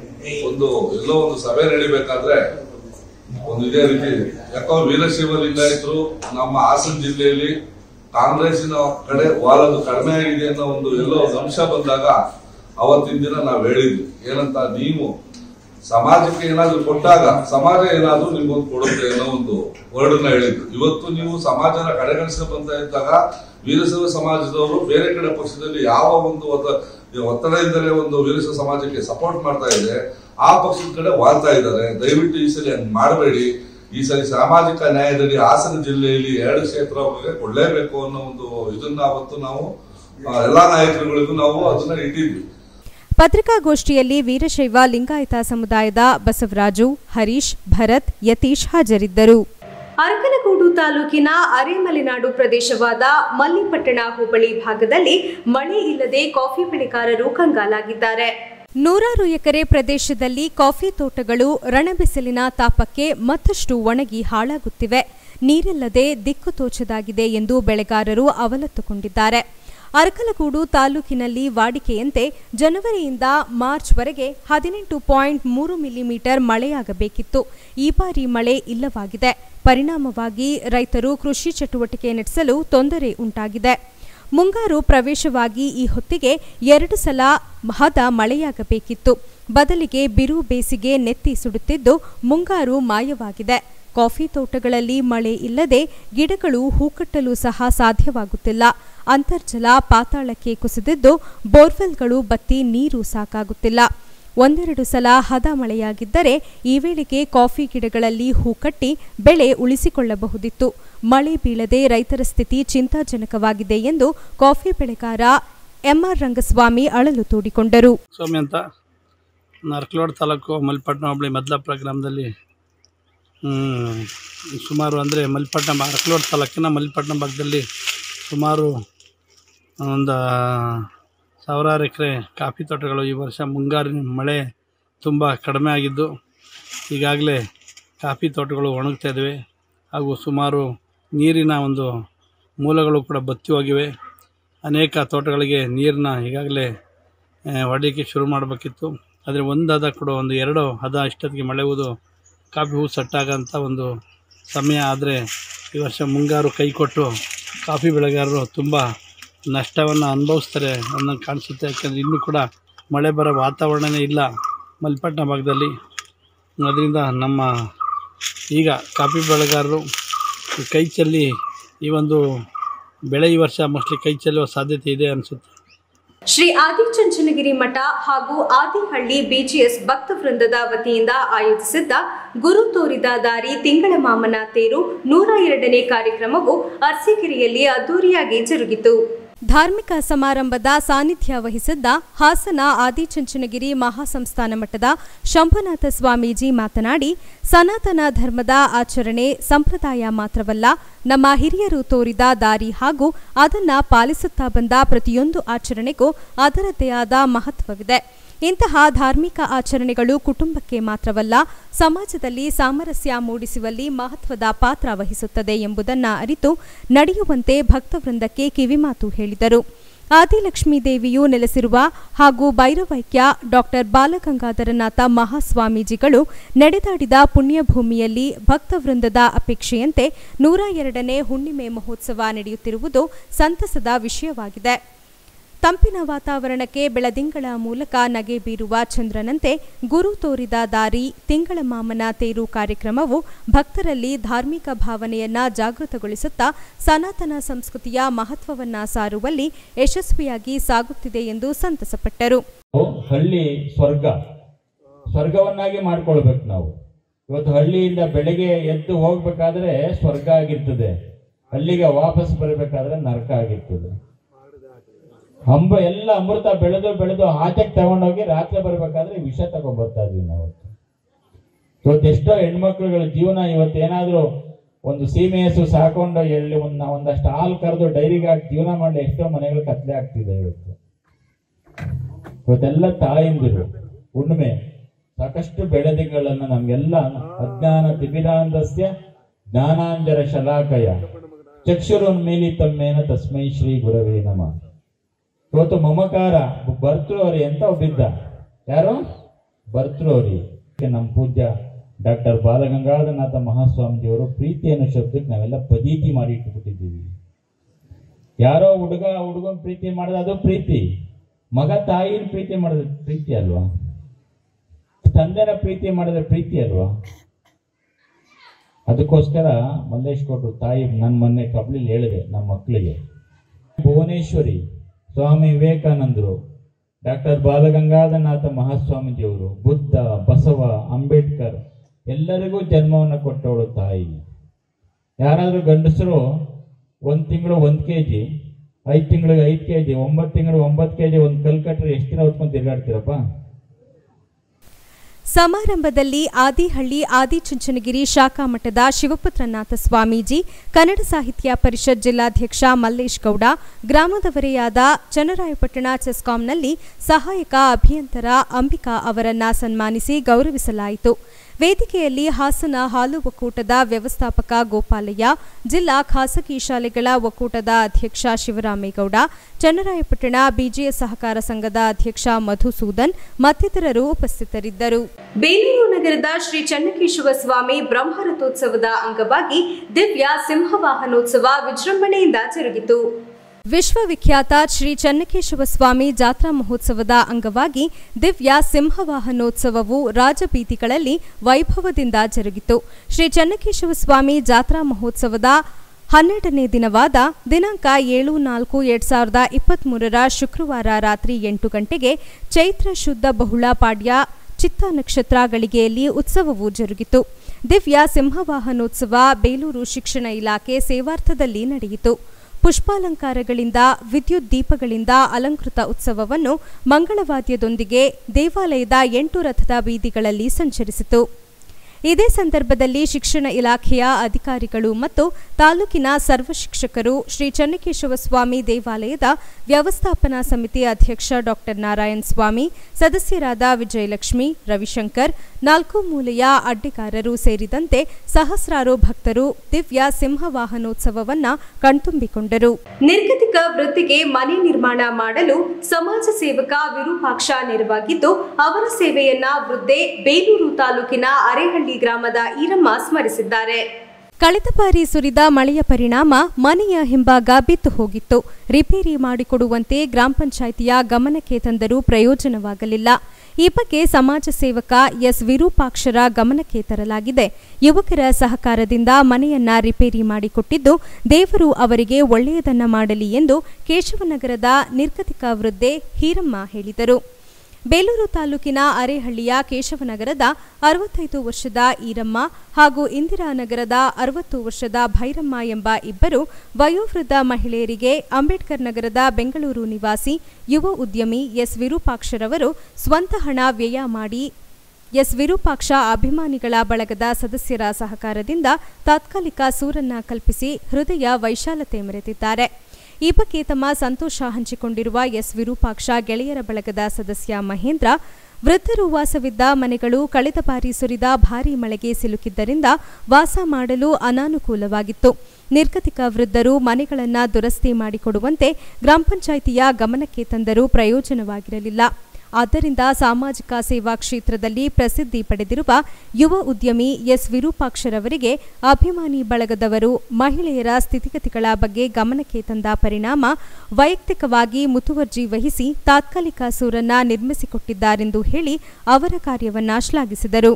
ಎಲ್ಲೋ ಒಂದು ಸಭೆ ನಡಿಬೇಕಾದ್ರೆ ಒಂದು ಇದೇ ರೀತಿ ಯಾಕೋ ವೀರಶೈವ ಲಿಂಗಾಯತರು ನಮ್ಮ ಹಾಸನ ಜಿಲ್ಲೆಯಲ್ಲಿ ಕಾಂಗ್ರೆಸ್ಸಿನ ಕಡೆ ವಾಲದು ಕಡಿಮೆ ಆಗಿದೆ ಅನ್ನೋ ಎಲ್ಲೋ ಒಂದು ಅಂಶ ಬಂದಾಗ ಅವತ್ತಿನ ದಿನ ನಾವು ಹೇಳಿದ್ವಿ ಏನಂತ, ನೀವು ಸಮಾಜಕ್ಕೆ ಏನಾದ್ರು ಕೊಟ್ಟಾಗ ಸಮಾಜ ಏನಾದ್ರು ನಿಮ್ಗೊಂದು ಕೊಡುತ್ತೆ ಅನ್ನೋ ಒಂದು ವರ್ಡ್ನ ಹೇಳಿದ್ರು. ಇವತ್ತು ನೀವು ಸಮಾಜನ ಕಡೆಗಣಿಸ್ಕೊಂತ ಇದ್ದಾಗ ವೀರಶೈವ ಸಮಾಜದವರು ಬೇರೆ ಕಡೆ ಪಕ್ಷದಲ್ಲಿ ಯಾವ ಒಂದು ಒತ್ತಡದಿಂದಲೇ ಒಂದು ವೀರಶೈವ ಸಮಾಜಕ್ಕೆ ಸಪೋರ್ಟ್ ಮಾಡ್ತಾ ಇದೆ, ಆ ಪಕ್ಷದ ಕಡೆ ವಾಲ್ತಾ ಇದ್ದಾರೆ. ದಯವಿಟ್ಟು ಈ ಸಲ ಹಂಗ್ ಮಾಡಬೇಡಿ. ಈ ಸರಿ ಸಾಮಾಜಿಕ ನ್ಯಾಯದಲ್ಲಿ ಹಾಸನ ಜಿಲ್ಲೆಯಲ್ಲಿ 2 ಕ್ಷೇತ್ರಗಳಿಗೆ ಕೊಡ್ಲೇಬೇಕು ಅನ್ನೋ ಒಂದು ಇದನ್ನ ಅವತ್ತು ನಾವು ಎಲ್ಲಾ ನಾಯಕರುಗಳಿಗೂ ನಾವು ಅದನ್ನ ಇಟ್ಟಿದ್ವಿ. ಪತ್ರಿಕಾಗೋಷ್ಠಿಯಲ್ಲಿ ವೀರಶೈವ ಲಿಂಗಾಯತ ಸಮುದಾಯದ ಬಸವರಾಜು, ಹರೀಶ್, ಭರತ್, ಯತೀಶ್ ಹಾಜರಿದ್ದರು. ಅರಕಲಗೂಡು ತಾಲೂಕಿನ ಅರೆಮಲೆನಾಡು ಪ್ರದೇಶವಾದ ಮಲ್ಲಿಪಟ್ಟಣ ಹೋಬಳಿ ಭಾಗದಲ್ಲಿ ಮಳೆ ಇಲ್ಲದೆ ಕಾಫಿ ಬೆಳೆಗಾರರು ಕಂಗಾಲಾಗಿದ್ದಾರೆ. 100 ಎಕರೆ ಪ್ರದೇಶದಲ್ಲಿ ಕಾಫಿ ತೋಟಗಳು ರಣಬಿಸಿಲಿನ ತಾಪಕ್ಕೆ ಮತ್ತಷ್ಟು ಒಣಗಿ ಹಾಳಾಗುತ್ತಿವೆ. ನೀರಿಲ್ಲದೆ ದಿಕ್ಕು ತೋಚದಾಗಿದೆ ಎಂದು ಬೆಳೆಗಾರರು ಅವಲತ್ತುಕೊಂಡಿದ್ದಾರೆ. ಅರಕಲಗೂಡು ತಾಲೂಕಿನಲ್ಲಿ ವಾಡಿಕೆಯಂತೆ ಜನವರಿಯಿಂದ ಮಾರ್ಚ್ವರೆಗೆ 18.3 ಮಿಲಿಮೀಟರ್ ಮಳೆಯಾಗಬೇಕಿತ್ತು. ಈ ಬಾರಿ ಮಳೆ ಇಲ್ಲವಾಗಿದೆ. ಪರಿಣಾಮವಾಗಿ ರೈತರು ಕೃಷಿ ಚಟುವಟಿಕೆ ನಡೆಸಲು ತೊಂದರೆ ಉಂಟಾಗಿದೆ. ಮುಂಗಾರು ಪ್ರವೇಶವಾಗಿ ಈ ಹೊತ್ತಿಗೆ 2 ಸಲ ಹದ ಮಳೆಯಾಗಬೇಕಿತ್ತು. ಬದಲಿಗೆ ಬಿರು ಬೇಸಿಗೆ ನೆತ್ತಿ ಸುಡುತ್ತಿದ್ದು ಮುಂಗಾರು ಮಾಯವಾಗಿದೆ. ಕಾಫಿ ತೋಟಗಳಲ್ಲಿ ಮಳೆ ಇಲ್ಲದೆ ಗಿಡಗಳು ಹೂಕಟ್ಟಲು ಸಹ ಸಾಧ್ಯವಾಗುತ್ತಿಲ್ಲ. ಅಂತರ್ಜಲ ಪಾತಾಳಕ್ಕೆ ಕುಸಿದಿದ್ದು ಬೋರ್ವೆಲ್ಗಳು ಬತ್ತಿ ನೀರು ಸಾಕಾಗುತ್ತಿಲ್ಲ. 1-2 ಸಲ ಹದ ಮಳೆಯಾಗಿದ್ದರೆ ಈ ವೇಳೆಗೆ ಕಾಫಿ ಗಿಡಗಳಲ್ಲಿ ಹೂಕಟ್ಟಿ ಬೆಳೆ ಉಳಿಸಿಕೊಳ್ಳಬಹುದಿತ್ತು. ಮಳೆ ಬೀಳದೆ ರೈತರ ಸ್ಥಿತಿ ಚಿಂತಾಜನಕವಾಗಿದೆ ಎಂದು ಕಾಫಿ ಬೆಳೆಗಾರ ಎಂಆರ್ ರಂಗಸ್ವಾಮಿ ಅಳಲು ತೋಡಿಕೊಂಡರು. ಸ್ವಾಮಿ ಅಂತ ಅರಕಲಗೂಡು ತಾಲೂಕು ಮಲ್ಲಿಪಟ್ಟಣ ಹೋಬಳಿ ಮದ್ಲಾಪುರ ಗ್ರಾಮದಲ್ಲಿ ಸುಮಾರು ಅಂದರೆ ಅರಕಲಗೂಡು ತಾಲೂಕಿನ ಮಲ್ಲಿಪಟ್ಟಣ ಭಾಗದಲ್ಲಿ ಸುಮಾರು ಒಂದು 1000 ಎಕರೆ ಕಾಫಿ ತೋಟಗಳು ಈ ವರ್ಷ ಮುಂಗಾರಿನ ಮಳೆ ತುಂಬ ಕಡಿಮೆ ಆಗಿದ್ದು ಈಗಾಗಲೇ ಕಾಫಿ ತೋಟಗಳು ಒಣಗ್ತಾ ಇದ್ದಾವೆ. ಹಾಗೂ ಸುಮಾರು ನೀರಿನ ಒಂದು ಮೂಲಗಳು ಕೂಡ ಬತ್ತಿ ಹೋಗಿವೆ. ಅನೇಕ ತೋಟಗಳಿಗೆ ನೀರನ್ನ ಈಗಾಗಲೇ ಹೊಡೆಯಲಿಕ್ಕೆ ಶುರು ಮಾಡಬೇಕಿತ್ತು. ಆದರೆ ಒಂದು ಹದ ಕೂಡ 1-2 ಹದ ಇಷ್ಟೊತ್ತಿಗೆ ಮಳೆ ಹೋದು ಕಾಫಿ ಹೂ ಸಟ್ಟಾಗಂಥ ಒಂದು ಸಮಯ. ಆದರೆ ಈ ವರ್ಷ ಮುಂಗಾರು ಕೈಕೊಟ್ಟು ಕಾಫಿ ಬೆಳೆಗಾರರು ತುಂಬ ನಷ್ಟವನ್ನು ಅನುಭವಿಸ್ತಾರೆ ಅನ್ನೋ ಕಾಣಿಸುತ್ತೆ. ಯಾಕೆಂದರೆ ಇನ್ನೂ ಕೂಡ ಮಳೆ ಬರೋ ವಾತಾವರಣವೇ ಇಲ್ಲ ಮಲ್ಲಿಪಟ್ಟಣ ಭಾಗದಲ್ಲಿ. ಅದರಿಂದ ನಮ್ಮ ಈಗ ಕಾಫಿ ಬೆಳೆಗಾರರು ಕೈ ಚೆಲ್ಲಿ ಈ ಒಂದು ಬೆಳೆ ಈ ವರ್ಷ ಮೋಸ್ಟ್ಲಿ ಕೈ ಚೆಲ್ಲುವ ಸಾಧ್ಯತೆ ಇದೆ ಅನಿಸುತ್ತೆ. ಶ್ರೀ ಆದಿಚುಂಚನಗಿರಿ ಮಠ ಹಾಗೂ ಆದಿಹಳ್ಳಿ ಬಿಜಿಎಸ್ ಭಕ್ತ ವೃಂದದ ವತಿಯಿಂದ ಆಯೋಜಿಸಿದ್ದ ಗುರು ತೋರಿದ ದಾರಿ ತಿಂಗಳ ಮಾಮನ ತೇರು 102ನೇ ಕಾರ್ಯಕ್ರಮವು ಅರಸೀಕೆರೆಯಲ್ಲಿ ಅದ್ದೂರಿಯಾಗಿ ಜರುಗಿತು. ಧಾರ್ಮಿಕ ಸಮಾರಂಭದ ಸಾನ್ನಿಧ್ಯ ವಹಿಸಿದ್ದ ಹಾಸನ ಆದಿಚುಂಚನಗಿರಿ ಮಹಾಸಂಸ್ಥಾನ ಮಠದ ಶಂಭುನಾಥ ಸ್ವಾಮೀಜಿ ಮಾತನಾಡಿ, ಸನಾತನ ಧರ್ಮದ ಆಚರಣೆ ಸಂಪ್ರದಾಯ ಮಾತ್ರವಲ್ಲ, ನಮ್ಮ ಹಿರಿಯರು ತೋರಿದ ದಾರಿ ಹಾಗೂ ಅದನ್ನ ಪಾಲಿಸುತ್ತಾ ಬಂದ ಪ್ರತಿಯೊಂದು ಆಚರಣೆಗೂ ಅದರದ್ದೇ ಆದ ಮಹತ್ವವಿದೆ. ಇಂತಹ ಧಾರ್ಮಿಕ ಆಚರಣೆಗಳು ಕುಟುಂಬಕ್ಕೆ ಮಾತ್ರವಲ್ಲ, ಸಮಾಜದಲ್ಲಿ ಸಾಮರಸ್ಯ ಮೂಡಿಸುವಲ್ಲಿ ಮಹತ್ವದ ಪಾತ್ರ ವಹಿಸುತ್ತದೆ ಎಂಬುದನ್ನು ಅರಿತು ನಡೆಯುವಂತೆ ಭಕ್ತವೃಂದಕ್ಕೆ ಕಿವಿಮಾತು ಹೇಳಿದರು. ಆದಿಲಕ್ಷ್ಮೀ ದೇವಿಯು ನೆಲೆಸಿರುವ ಹಾಗೂ ಭೈರವೈಕ್ಯ ಡಾಕ್ಟರ್ ಬಾಲಗಂಗಾಧರನಾಥ ಮಹಾಸ್ವಾಮೀಜಿಗಳು ನಡೆದಾಡಿದ ಪುಣ್ಯಭೂಮಿಯಲ್ಲಿ ಭಕ್ತವೃಂದದ ಅಪೇಕ್ಷೆಯಂತೆ 102ನೇ ಹುಣ್ಣಿಮೆ ಮಹೋತ್ಸವ ನಡೆಯುತ್ತಿರುವುದು ಸಂತಸದ ವಿಷಯವಾಗಿದೆ. ತಂಪಿನ ವಾತಾವರಣಕ್ಕೆ ಬೆಳದಿಂಗಳ ಮೂಲಕ ನಗೆ ಬೀರುವ ಚಂದ್ರನಂತೆ ಗುರು ತೋರಿದ ದಾರಿ ತಿಂಗಳ ಮಾಮನ ತೇರು ಕಾರ್ಯಕ್ರಮವು ಭಕ್ತರಲ್ಲಿ ಧಾರ್ಮಿಕ ಭಾವನೆಯನ್ನ ಜಾಗೃತಗೊಳಿಸುತ್ತಾ ಸನಾತನ ಸಂಸ್ಕೃತಿಯ ಮಹತ್ವವನ್ನ ಸಾರುವಲ್ಲಿ ಯಶಸ್ವಿಯಾಗಿ ಸಾಗುತ್ತಿದೆ ಎಂದು ಸಂತಸಪಟ್ಟರು. ಹಳ್ಳಿ ಸ್ವರ್ಗವನ್ನಾಗಿ ಮಾಡ್ಕೊಳ್ಬೇಕು ನಾವು. ಇವತ್ತು ಹಳ್ಳಿಯಿಂದ ಬೆಳಗ್ಗೆ ಎದ್ದು ಹೋಗ್ಬೇಕಾದ್ರೆ ಸ್ವರ್ಗ ಆಗಿರ್ತದೆ, ಹಳ್ಳಿಗೆ ವಾಪಸ್ ಬರಬೇಕಾದ್ರೆ ನರಕ ಆಗಿರ್ತದೆ. ಎಲ್ಲ ಅಮೃತ ಬೆಳೆದು ಆಚೆಗೆ ತಗೊಂಡೋಗಿ ರಾತ್ರಿ ಬರ್ಬೇಕಾದ್ರೆ ವಿಷ ತಗೊಂಡ್ಬರ್ತಾ ಇದ್ವಿ ನಾವು. ಇವತ್ತೆಷ್ಟೋ ಹೆಣ್ಮಕ್ಳುಗಳ ಜೀವನ ಇವತ್ತೇನಾದ್ರೂ ಒಂದು ಸೀಮೆ ಹಸು ಸಾಕೊಂಡು ಎಲ್ಲಿ ಒಂದಷ್ಟು ಹಾಲು ಕರೆದು ಡೈರಿಗೆ ಹಾಕಿ ಜೀವನ ಮಾಡಿ ಎಷ್ಟೋ ಮನೆಗಳು ಕತ್ಲೆ ಆಗ್ತಿದೆ. ಇವತ್ತೆಲ್ಲ ತಾಯಿಂದಿರು ಹುಣ್ಣಿಮೆ ಸಾಕಷ್ಟು ಬೆಳದಿಂಗಳನ್ನು ನಮ್ಗೆಲ್ಲ ಅಜ್ಞಾನ ತಿಮಿರಾಂಧಸ್ಯ ಜ್ಞಾನಾಂಜರ ಶಲಾಕಯ ಚಕ್ಷುರುನ್ಮೀಲಿತಮ್ಮೇನ ತಸ್ಮೈ ಶ್ರೀ ಗುರವೇ ನಮಃ. ಇವತ್ತು ಮಮಕಾರ ಭರ್ತೃಹರಿ ಅಂತ ಒಬ್ಬಿದ್ದ. ಯಾರು? ಭರ್ತೃಹರಿ. ನಮ್ಮ ಪೂಜ್ಯ ಡಾಕ್ಟರ್ ಬಾಲಗಂಗಾಧರನಾಥ ಮಹಾಸ್ವಾಮೀಜಿಯವರು ಪ್ರೀತಿ ಅನ್ನೋ ಶಬ್ದಕ್ಕೆ ನಾವೆಲ್ಲ ಪದೀತಿ ಮಾಡಿ ಇಟ್ಟುಬಿಟ್ಟಿದ್ದೀವಿ. ಯಾರೋ ಹುಡುಗನ ಪ್ರೀತಿ ಮಾಡಿದ್ರೆ ಅದು ಪ್ರೀತಿ, ಮಗ ತಾಯಿನ ಪ್ರೀತಿ ಮಾಡಿದ್ರೆ ಪ್ರೀತಿ ಅಲ್ವಾ? ತಂದೆನ ಪ್ರೀತಿ ಮಾಡಿದ್ರೆ ಪ್ರೀತಿ ಅಲ್ವಾ? ಅದಕ್ಕೋಸ್ಕರ ಮಲ್ಲೇಶ್ ಕೊಟ್ರು ತಾಯಿ, ನನ್ನ ಮೊನ್ನೆ ಕಬ್ಲಿಲಿ ಹೇಳಿದೆ ನಮ್ಮ ಮಕ್ಕಳಿಗೆ, ಭುವನೇಶ್ವರಿ, ಸ್ವಾಮಿ ವಿವೇಕಾನಂದರು, ಡಾಕ್ಟರ್ ಬಾಲಗಂಗಾಧರನಾಥ ಮಹಾಸ್ವಾಮೀಜಿಯವರು, ಬುದ್ಧ, ಬಸವ, ಅಂಬೇಡ್ಕರ್ ಎಲ್ಲರಿಗೂ ಜನ್ಮವನ್ನು ಕೊಟ್ಟವಳು ತಾಯಿ. ಯಾರಾದರೂ ಗಂಡಸರು 1 ತಿಂಗಳು 1 kg, 5 ತಿಂಗಳಿಗೆ 5 kg, 9 ತಿಂಗಳು 9 kg ಒಂದು ಕಲ್ ಕಟ್ಟರೆ ಎಷ್ಟು ದಿನ ಹೊತ್ಕೊಂಡು ತಿರುಗಾಡ್ತೀರಪ್ಪ? ಸಮಾರಂಭದಲ್ಲಿ ಆದಿಹಳ್ಳಿ ಆದಿಚುಂಚನಗಿರಿ ಶಾಖಾ ಮಠದ ಶಿವಪುತ್ರನಾಥ ಸ್ವಾಮೀಜಿ, ಕನ್ನಡ ಸಾಹಿತ್ಯ ಪರಿಷತ್ ಜಿಲ್ಲಾಧ್ಯಕ್ಷ ಮಲ್ಲೇಶ್ ಗೌಡ, ಗ್ರಾಮದವರೆಯಾದ ಚನ್ನರಾಯಪಟ್ಟಣ ಚೆಸ್ಕಾಂನಲ್ಲಿ ಸಹಾಯಕ ಅಭಿಯಂತರ ಅಂಬಿಕಾ ಅವರನ್ನ ಸನ್ಮಾನಿಸಿ ಗೌರವಿಸಲಾಯಿತು. ವೇದಿಕೆಯಲ್ಲಿ ಹಾಸನ ಹಾಲು ಒಕ್ಕೂಟದ ವ್ಯವಸ್ಥಾಪಕ ಗೋಪಾಲಯ್ಯ, ಜಿಲ್ಲಾ ಖಾಸಗಿ ಶಾಲೆಗಳ ಒಕ್ಕೂಟದ ಅಧ್ಯಕ್ಷ ಶಿವರಾಮೇಗೌಡ, ಚನ್ನರಾಯಪಟ್ಟಣ ಬಿಜಿಎಸ್ ಸಹಕಾರ ಸಂಘದ ಅಧ್ಯಕ್ಷ ಮಧುಸೂದನ್ ಮತ್ತಿತರರು ಉಪಸ್ಥಿತರಿದ್ದರು. ಬೇಲೂರು ನಗರದ ಶ್ರೀ ಚನ್ನಕೇಶವ ಸ್ವಾಮಿ ಬ್ರಹ್ಮರಥೋತ್ಸವದ ಅಂಗವಾಗಿ ದಿವ್ಯ ಸಿಂಹವಾಹನೋತ್ಸವ ವಿಜೃಂಭಣೆಯಿಂದ ಜರುಗಿತು. ವಿಶ್ವವಿಖ್ಯಾತ ಶ್ರೀ ಚನ್ನಕೇಶವ ಸ್ವಾಮಿ ಜಾತ್ರಾ ಮಹೋತ್ಸವದ ಅಂಗವಾಗಿ ದಿವ್ಯ ಸಿಂಹವಾಹನೋತ್ಸವವು ರಾಜಬೀದಿಗಳಲ್ಲಿ ವೈಭವದಿಂದ ಜರುಗಿತು. ಶ್ರೀ ಚನ್ನಕೇಶವ ಸ್ವಾಮಿ ಜಾತ್ರಾ ಮಹೋತ್ಸವದ 12ನೇ ದಿನವಾದ ದಿನಾಂಕ 7/4/2023 ಶುಕ್ರವಾರ ರಾತ್ರಿ 8 ಗಂಟೆಗೆ ಚೈತ್ರ ಶುದ್ಧ ಬಹುಳ ಪಾಡ್ಯ ಚಿತ್ತ ನಕ್ಷತ್ರ ಗಳಿಗೆಯಲ್ಲಿ ಉತ್ಸವವು ಜರುಗಿತು. ದಿವ್ಯ ಸಿಂಹವಾಹನೋತ್ಸವ ಬೇಲೂರು ಶಿಕ್ಷಣ ಇಲಾಖೆ ಸೇವಾರ್ಥದಲ್ಲಿ ನಡೆಯಿತು. ಪುಷ್ಪಾಲಂಕಾರಗಳಿಂದ, ವಿದ್ಯುತ್ ದೀಪಗಳಿಂದ ಅಲಂಕೃತ ಉತ್ಸವವನ್ನು ಮಂಗಳವಾದ್ಯದೊಂದಿಗೆ ದೇವಾಲಯದ 8 ರಥದ ಬೀದಿಗಳಲ್ಲಿ ಸಂಚರಿಸಿತು. ಇದೇ ಸಂದರ್ಭದಲ್ಲಿ ಶಿಕ್ಷಣ ಇಲಾಖೆಯ ಅಧಿಕಾರಿಗಳು ಮತ್ತು ತಾಲೂಕಿನ ಸರ್ವ ಶಿಕ್ಷಕರು, ಶ್ರೀ ಚನ್ನಕೇಶವ ಸ್ವಾಮಿ ದೇವಾಲಯದ ವ್ಯವಸ್ಥಾಪನಾ ಸಮಿತಿ ಅಧ್ಯಕ್ಷ ಡಾಕ್ಟರ್ ನಾರಾಯಣ ಸ್ವಾಮಿ, ಸದಸ್ಯರಾದ ವಿಜಯಲಕ್ಷ್ಮಿ, ರವಿಶಂಕರ್, 4 ಮೂಲೆಯ ಅಡ್ಡಿಗಾರರು ಸೇರಿದಂತೆ ಸಹಸ್ರಾರು ಭಕ್ತರು ದಿವ್ಯ ಸಿಂಹವಾಹನೋತ್ಸವವನ್ನು ಕಣ್ತುಂಬಿಕೊಂಡರು. ನಿರ್ಗತಿಕ ವೃತ್ತಿಗೆ ಮನೆ ನಿರ್ಮಾಣ ಮಾಡಲು ಸಮಾಜ ಸೇವಕ ವಿರೂಪಾಕ್ಷ ನೆರವಾಗಿದ್ದು, ಅವರ ಸೇವೆಯನ್ನ ವೃದ್ಧೆ ಬೇಲೂರು ತಾಲೂಕಿನ ಅರೇಹಳ್ಳಿ ಗ್ರಾಮದ ಈರಮ್ಮ ಸ್ಮರಿಸಿದ್ದಾರೆ. ಕಳೆದ ಬಾರಿ ಸುರಿದ ಮಳೆಯ ಪರಿಣಾಮ ಮನೆಯ ಹಿಂಭಾಗ ಬಿತ್ತು ಹೋಗಿತ್ತು. ರಿಪೇರಿ ಮಾಡಿಕೊಡುವಂತೆ ಗ್ರಾಮ ಪಂಚಾಯಿತಿಯ ಗಮನಕ್ಕೆ ತಂದರೂ ಪ್ರಯೋಜನವಾಗಲಿಲ್ಲ. ಈ ಬಗ್ಗೆ ಸಮಾಜ ಸೇವಕ ಎಸ್ ವಿರೂಪಾಕ್ಷರ ಗಮನಕ್ಕೆ ತರಲಾಗಿದೆ. ಯುವಕರ ಸಹಕಾರದಿಂದ ಮನೆಯನ್ನ ರಿಪೇರಿ ಮಾಡಿಕೊಟ್ಟಿದ್ದು ದೇವರು ಅವರಿಗೆ ಒಳ್ಳೆಯದನ್ನ ಮಾಡಲಿ ಎಂದು ಕೇಶವನಗರದ ನಿರ್ಗತಿಕ ವೃದ್ಧೆ ಹೀರಮ್ಮ ಹೇಳಿದರು. ಬೇಲೂರು ತಾಲೂಕಿನ ಅರೇಹಳ್ಳಿಯ ಕೇಶವನಗರದ 65 ವರ್ಷದ ಈರಮ್ಮ ಹಾಗೂ ಇಂದಿರಾನಗರದ 60 ವರ್ಷದ ಭೈರಮ್ಮ ಎಂಬ ಇಬ್ಬರು ವಯೋವೃದ್ಧ ಮಹಿಳೆಯರಿಗೆ ಅಂಬೇಡ್ಕರ್ ನಗರದ ಬೆಂಗಳೂರು ನಿವಾಸಿ ಯುವ ಉದ್ಯಮಿ ಎಸ್ ವಿರೂಪಾಕ್ಷರವರು ಸ್ವಂತ ಹಣ ವ್ಯಯ ಮಾಡಿ ಎಸ್ ವಿರೂಪಾಕ್ಷ ಅಭಿಮಾನಿಗಳ ಬಳಗದ ಸದಸ್ಯರ ಸಹಕಾರದಿಂದ ತಾತ್ಕಾಲಿಕ ಸೂರನ್ನ ಕಲ್ಪಿಸಿ ಹೃದಯ ವೈಶಾಲತೆ ಮೆರೆದಿದ್ದಾರೆ. ಈ ಬಗ್ಗೆ ತಮ್ಮ ಸಂತೋಷ ಹಂಚಿಕೊಂಡಿರುವ ಎಸ್ ವಿರೂಪಾಕ್ಷ ಗೆಳೆಯರ ಬಳಗದ ಸದಸ್ಯ ಮಹೇಂದ್ರ, ವೃದ್ಧರು ವಾಸವಿದ್ದ ಮನೆಗಳು ಕಳೆದ ಬಾರಿ ಸುರಿದ ಭಾರೀ ಮಳೆಗೆ ಸಿಲುಕಿದ್ದರಿಂದ ವಾಸ ಮಾಡಲು ಅನಾನುಕೂಲವಾಗಿತ್ತು. ನಿರ್ಗತಿಕ ವೃದ್ಧರು ಮನೆಗಳನ್ನು ದುರಸ್ತಿ ಮಾಡಿಕೊಡುವಂತೆ ಗ್ರಾಮ ಪಂಚಾಯಿತಿಯ ಗಮನಕ್ಕೆ ತಂದರೂ ಪ್ರಯೋಜನವಾಗಿರಲಿಲ್ಲ. ಆದ್ದರಿಂದ ಸಾಮಾಜಿಕ ಸೇವಾ ಕ್ಷೇತ್ರದಲ್ಲಿ ಪ್ರಸಿದ್ಧಿ ಪಡೆದಿರುವ ಯುವ ಉದ್ಯಮಿ ಎಸ್ ವಿರೂಪಾಕ್ಷರವರಿಗೆ ಅಭಿಮಾನಿ ಬಳಗದವರು ಮಹಿಳೆಯರ ಸ್ಥಿತಿಗತಿಗಳ ಬಗ್ಗೆ ಗಮನಕ್ಕೆ ತಂದ ಪರಿಣಾಮ ವೈಯಕ್ತಿಕವಾಗಿ ಮುತುವರ್ಜಿ ವಹಿಸಿ ತಾತ್ಕಾಲಿಕ ಸೂರನ್ನ ನಿರ್ಮಿಸಿಕೊಟ್ಟಿದ್ದಾರೆಂದು ಹೇಳಿ ಅವರ ಕಾರ್ಯವನ್ನ ಶ್ಲಾಘಿಸಿದರು.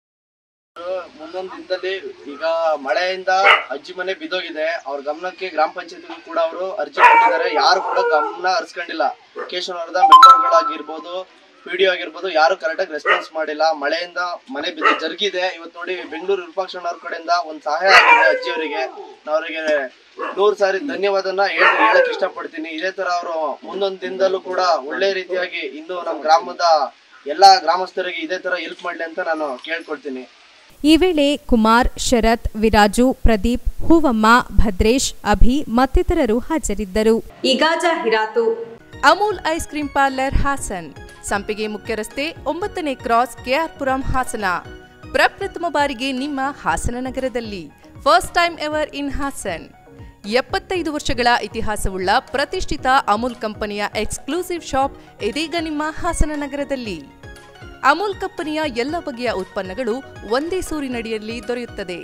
ಮುಂದೊಂದು ದಿನದಲ್ಲಿ ಈಗ ಮಳೆಯಿಂದ ಅಜ್ಜಿ ಮನೆ ಬಿದ್ದೋಗಿದೆ. ಅವ್ರ ಗಮನಕ್ಕೆ ಗ್ರಾಮ ಪಂಚಾಯತ್ ಕೂಡ ಅವರು ಅರ್ಜಿ ಕೊಟ್ಟಿದ್ದಾರೆ. ಯಾರು ಕೂಡ ಗಮನ ಹರಿಸ್ಕೊಂಡಿಲ್ಲ. ಕೇಶವನಗರದ ಮೆಂಬರ್ಗಳಾಗಿರ್ಬೋದು, PDO ಆಗಿರ್ಬೋದು, ಯಾರು ಕರೆಕ್ಟಾಗಿ ರೆಸ್ಪಾನ್ಸ್ ಮಾಡಿಲ್ಲ. ಮಳೆಯಿಂದ ಮನೆ ಬಿದ್ದು ಜರುಗಿದೆ. ಇವತ್ತು ನೋಡಿ ಬೆಂಗಳೂರು ವಿರೂಪಾಕ್ಷಣ್ಣವ್ರ ಕಡೆಯಿಂದ ಒಂದು ಸಹಾಯ ಆಗಿದೆ ಅಜ್ಜಿಯವರಿಗೆ. ಅವರಿಗೆ 100 ಸಾರಿ ಧನ್ಯವಾದನ ಹೇಳಕ್ ಇಷ್ಟಪಡ್ತೀನಿ. ಇದೇ ತರ ಅವರು ಮುಂದೊಂದು ದಿನದಲ್ಲೂ ಕೂಡ ಒಳ್ಳೆ ರೀತಿಯಾಗಿ ಇನ್ನು ನಮ್ಮ ಗ್ರಾಮದ ಎಲ್ಲಾ ಗ್ರಾಮಸ್ಥರಿಗೆ ಇದೇ ತರ ಹೆಲ್ಪ್ ಮಾಡ್ಲಿ ಅಂತ ನಾನು ಕೇಳ್ಕೊಳ್ತೀನಿ. ಈ ವೇಳೆ ಕುಮಾರ್, ಶರತ್, ವಿರಾಜು, ಪ್ರದೀಪ್, ಹೂವಮ್ಮ, ಭದ್ರೇಶ್, ಅಭಿ ಮತ್ತಿತರರು ಹಾಜರಿದ್ದರು. ಈಗ ಜಾಹೀರಾತು. Amul ice cream parlour Hassan, Sampige ಮುಖ್ಯ ರಸ್ತೆ 9ನೇ ಕ್ರಾಸ್, ಕೆಆರ್ಪುರಂ, ಹಾಸನ. ಪ್ರಪ್ರಥಮ ಬಾರಿಗೆ ನಿಮ್ಮ ಹಾಸನ ನಗರದಲ್ಲಿ first time ever in Hassan. 75 ವರ್ಷಗಳ ಇತಿಹಾಸವುಳ್ಳ ಪ್ರತಿಷ್ಠಿತ ಅಮೂಲ್ ಕಂಪನಿಯ ಎಕ್ಸ್ಕ್ಲೂಸಿವ್ ಶಾಪ್ ಇದೀಗ ನಿಮ್ಮ ಹಾಸನ ನಗರದಲ್ಲಿ. ಅಮೂಲ್ ಕಂಪನಿಯ ಎಲ್ಲ ಬಗೆಯ ಉತ್ಪನ್ನಗಳು ಒಂದೇ ಸೂರಿನಡಿಯಲ್ಲಿ ದೊರೆಯುತ್ತದೆ.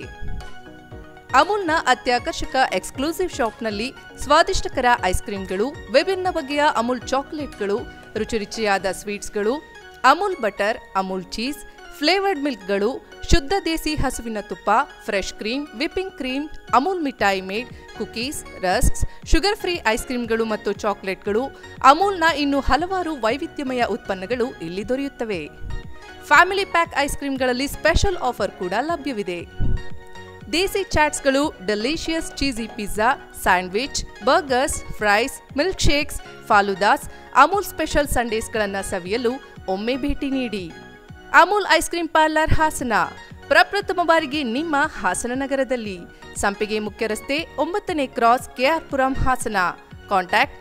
ಅಮೂಲ್ನ ಅತ್ಯಾಕರ್ಷಕ ಎಕ್ಸ್ಕ್ಲೂಸಿವ್ ಶಾಪ್ನಲ್ಲಿ ಸ್ವಾದಿಷ್ಟಕರ ಐಸ್ ಕ್ರೀಂಗಳು, ವಿಭಿನ್ನ ಬಗೆಯ ಅಮೂಲ್ ಚಾಕೊಲೇಟ್ಗಳು, ರುಚಿ ರುಚಿಯಾದ ಸ್ವೀಟ್ಸ್ಗಳು, Amul butter, Amul cheese, flavoured ಮಿಲ್ಕ್ಗಳು, ಶುದ್ಧ ದೇಸಿ ಹಸುವಿನ ತುಪ್ಪ, fresh cream, whipping cream, Amul Mithai Mate, cookies, rusks, sugar free ice ಕ್ರೀಂಗಳು ಮತ್ತು ಚಾಕೊಲೇಟ್ಗಳು, ಅಮೂಲ್ನ ಇನ್ನು ಹಲವಾರು ವೈವಿಧ್ಯಮಯ ಉತ್ಪನ್ನಗಳು ಇಲ್ಲಿ ದೊರೆಯುತ್ತವೆ. ಫ್ಯಾಮಿಲಿ ಪ್ಯಾಕ್ ಐಸ್ ಕ್ರೀಂಗಳಲ್ಲಿ ಸ್ಪೆಷಲ್ ಆಫರ್ ಕೂಡ ಲಭ್ಯವಿದೆ. ದೇಸಿ ಚಾಟ್ಸ್ಗಳು, delicious cheesy pizza, sandwich, burgers, fries, milk shakes, faloodas, Amul special ಸಂಡೇಸ್ಗಳನ್ನು ಸವಿಯಲು ಒಮ್ಮೆ ಭೇಟಿ ನೀಡಿ. Amul ice cream parlour Hassan, ಪ್ರಪ್ರಥಮ ಬಾರಿಗೆ ನಿಮ್ಮ ಹಾಸನ ನಗರದಲ್ಲಿ. ಸಂಪಿಗೆ ಮುಖ್ಯ ರಸ್ತೆ 9ನೇ cross, KR Puram, Hassan. Contact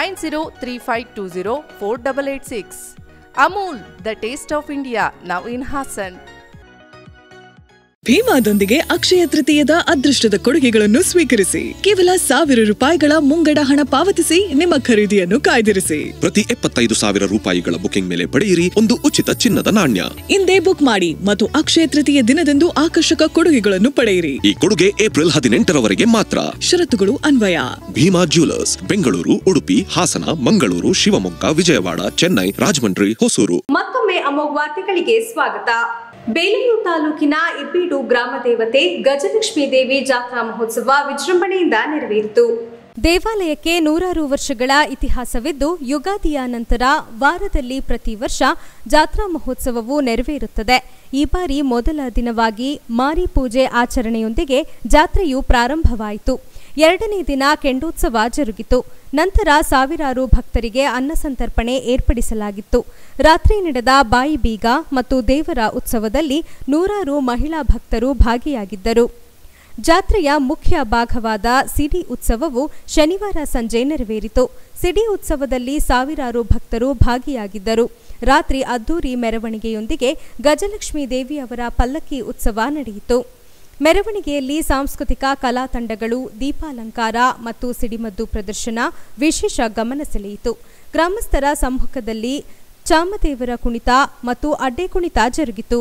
9035204886. Amul, the taste of India, now in Hassan. ಭೀಮಾದೊಂದಿಗೆ ಅಕ್ಷಯ ತೃತೀಯದ ಅದೃಷ್ಟದ ಕೊಡುಗೆಗಳನ್ನು ಸ್ವೀಕರಿಸಿ. ಕೇವಲ ₹1000 ಮುಂಗಡ ಹಣ ಪಾವತಿಸಿ ನಿಮ್ಮ ಖರೀದಿಯನ್ನು ಕಾಯ್ದಿರಿಸಿ. ಪ್ರತಿ 75,000 ರೂಪಾಯಿಗಳ ಬುಕಿಂಗ್ ಮೇಲೆ ಪಡೆಯಿರಿ ಒಂದು ಉಚಿತ ಚಿನ್ನದ ನಾಣ್ಯ. ಇಂದೇ ಬುಕ್ ಮಾಡಿ ಮತ್ತು ಅಕ್ಷಯ ತೃತೀಯ ದಿನದಂದು ಆಕರ್ಷಕ ಕೊಡುಗೆಗಳನ್ನು ಪಡೆಯಿರಿ. ಈ ಕೊಡುಗೆ ಏಪ್ರಿಲ್ 18ರವರೆಗೆ ಮಾತ್ರ. ಷರತ್ತುಗಳು ಅನ್ವಯ. ಭೀಮಾ ಜ್ಯುವೆಲರ್ಸ್, ಬೆಂಗಳೂರು, ಉಡುಪಿ, ಹಾಸನ, ಮಂಗಳೂರು, ಶಿವಮೊಗ್ಗ, ವಿಜಯವಾಡ, ಚೆನ್ನೈ, ರಾಜಮಂಡ್ರಿ, ಹೊಸೂರು. ಮತ್ತೊಮ್ಮೆ ಅಮೋಘ ವಾರ್ತೆಗಳಿಗೆ ಸ್ವಾಗತ. ಬೇಲೂರು ತಾಲೂಕಿನ ಇಬ್ಬೀಡು ಗ್ರಾಮ ದೇವತೆ ಗಜಲಕ್ಷ್ಮೀ ದೇವಿ ಜಾತ್ರಾ ಮಹೋತ್ಸವ ವಿಜೃಂಭಣೆಯಿಂದ ನೆರವೇರಿತು. ದೇವಾಲಯಕ್ಕೆ 100 ವರ್ಷಗಳ ಇತಿಹಾಸವಿದ್ದು ಯುಗಾದಿಯ ನಂತರ ವಾರದಲ್ಲಿ ಪ್ರತಿ ವರ್ಷ ಜಾತ್ರಾ ಮಹೋತ್ಸವವು ನೆರವೇರುತ್ತದೆ. ಈ ಬಾರಿ ಮೊದಲ ದಿನವಾಗಿ ಮಾರಿ ಪೂಜೆ ಆಚರಣೆಯೊಂದಿಗೆ ಜಾತ್ರೆಯು ಪ್ರಾರಂಭವಾಯಿತು. 2ನೇ ದಿನ ಕೆಂಡೋತ್ಸವ ಜರುಗಿತು. ನಂತರ ಸಾವಿರಾರು ಭಕ್ತರಿಗೆ ಅನ್ನಸಂತರ್ಪಣೆ ಏರ್ಪಡಿಸಲಾಗಿತ್ತು. ರಾತ್ರಿ ನಡೆದ ಬಾಯಿ ಬೀಗ ಮತ್ತು ದೇವರ ಉತ್ಸವದಲ್ಲಿ 100 ಮಹಿಳಾ ಭಕ್ತರು ಭಾಗಿಯಾಗಿದ್ದರು. ಜಾತ್ರೆಯ ಮುಖ್ಯ ಭಾಗವಾದ ಸಿಡಿ ಉತ್ಸವವು ಶನಿವಾರ ಸಂಜೆ ನೆರವೇರಿತು. ಸಿಡಿ ಉತ್ಸವದಲ್ಲಿ ಸಾವಿರಾರು ಭಕ್ತರು ಭಾಗಿಯಾಗಿದ್ದರು. ರಾತ್ರಿ ಅದ್ದೂರಿ ಮೆರವಣಿಗೆಯೊಂದಿಗೆ ಗಜಲಕ್ಷ್ಮೀ ದೇವಿಯವರ ಪಲ್ಲಕ್ಕಿ ಉತ್ಸವ ನಡೆಯಿತು. ಮೆರವಣಿಗೆಯಲ್ಲಿ ಸಾಂಸ್ಕೃತಿಕ ಕಲಾ ತಂಡಗಳು, ದೀಪಾಲಂಕಾರ ಮತ್ತು ಸಿಡಿಮದ್ದು ಪ್ರದರ್ಶನ ವಿಶೇಷ ಗಮನ ಸೆಳೆಯಿತು. ಗ್ರಾಮಸ್ಥರ ಸಮ್ಮುಖದಲ್ಲಿ ಚಾಮದೇವರ ಕುಣಿತ ಮತ್ತು ಅಡ್ಡೆ ಕುಣಿತ ಜರುಗಿತು.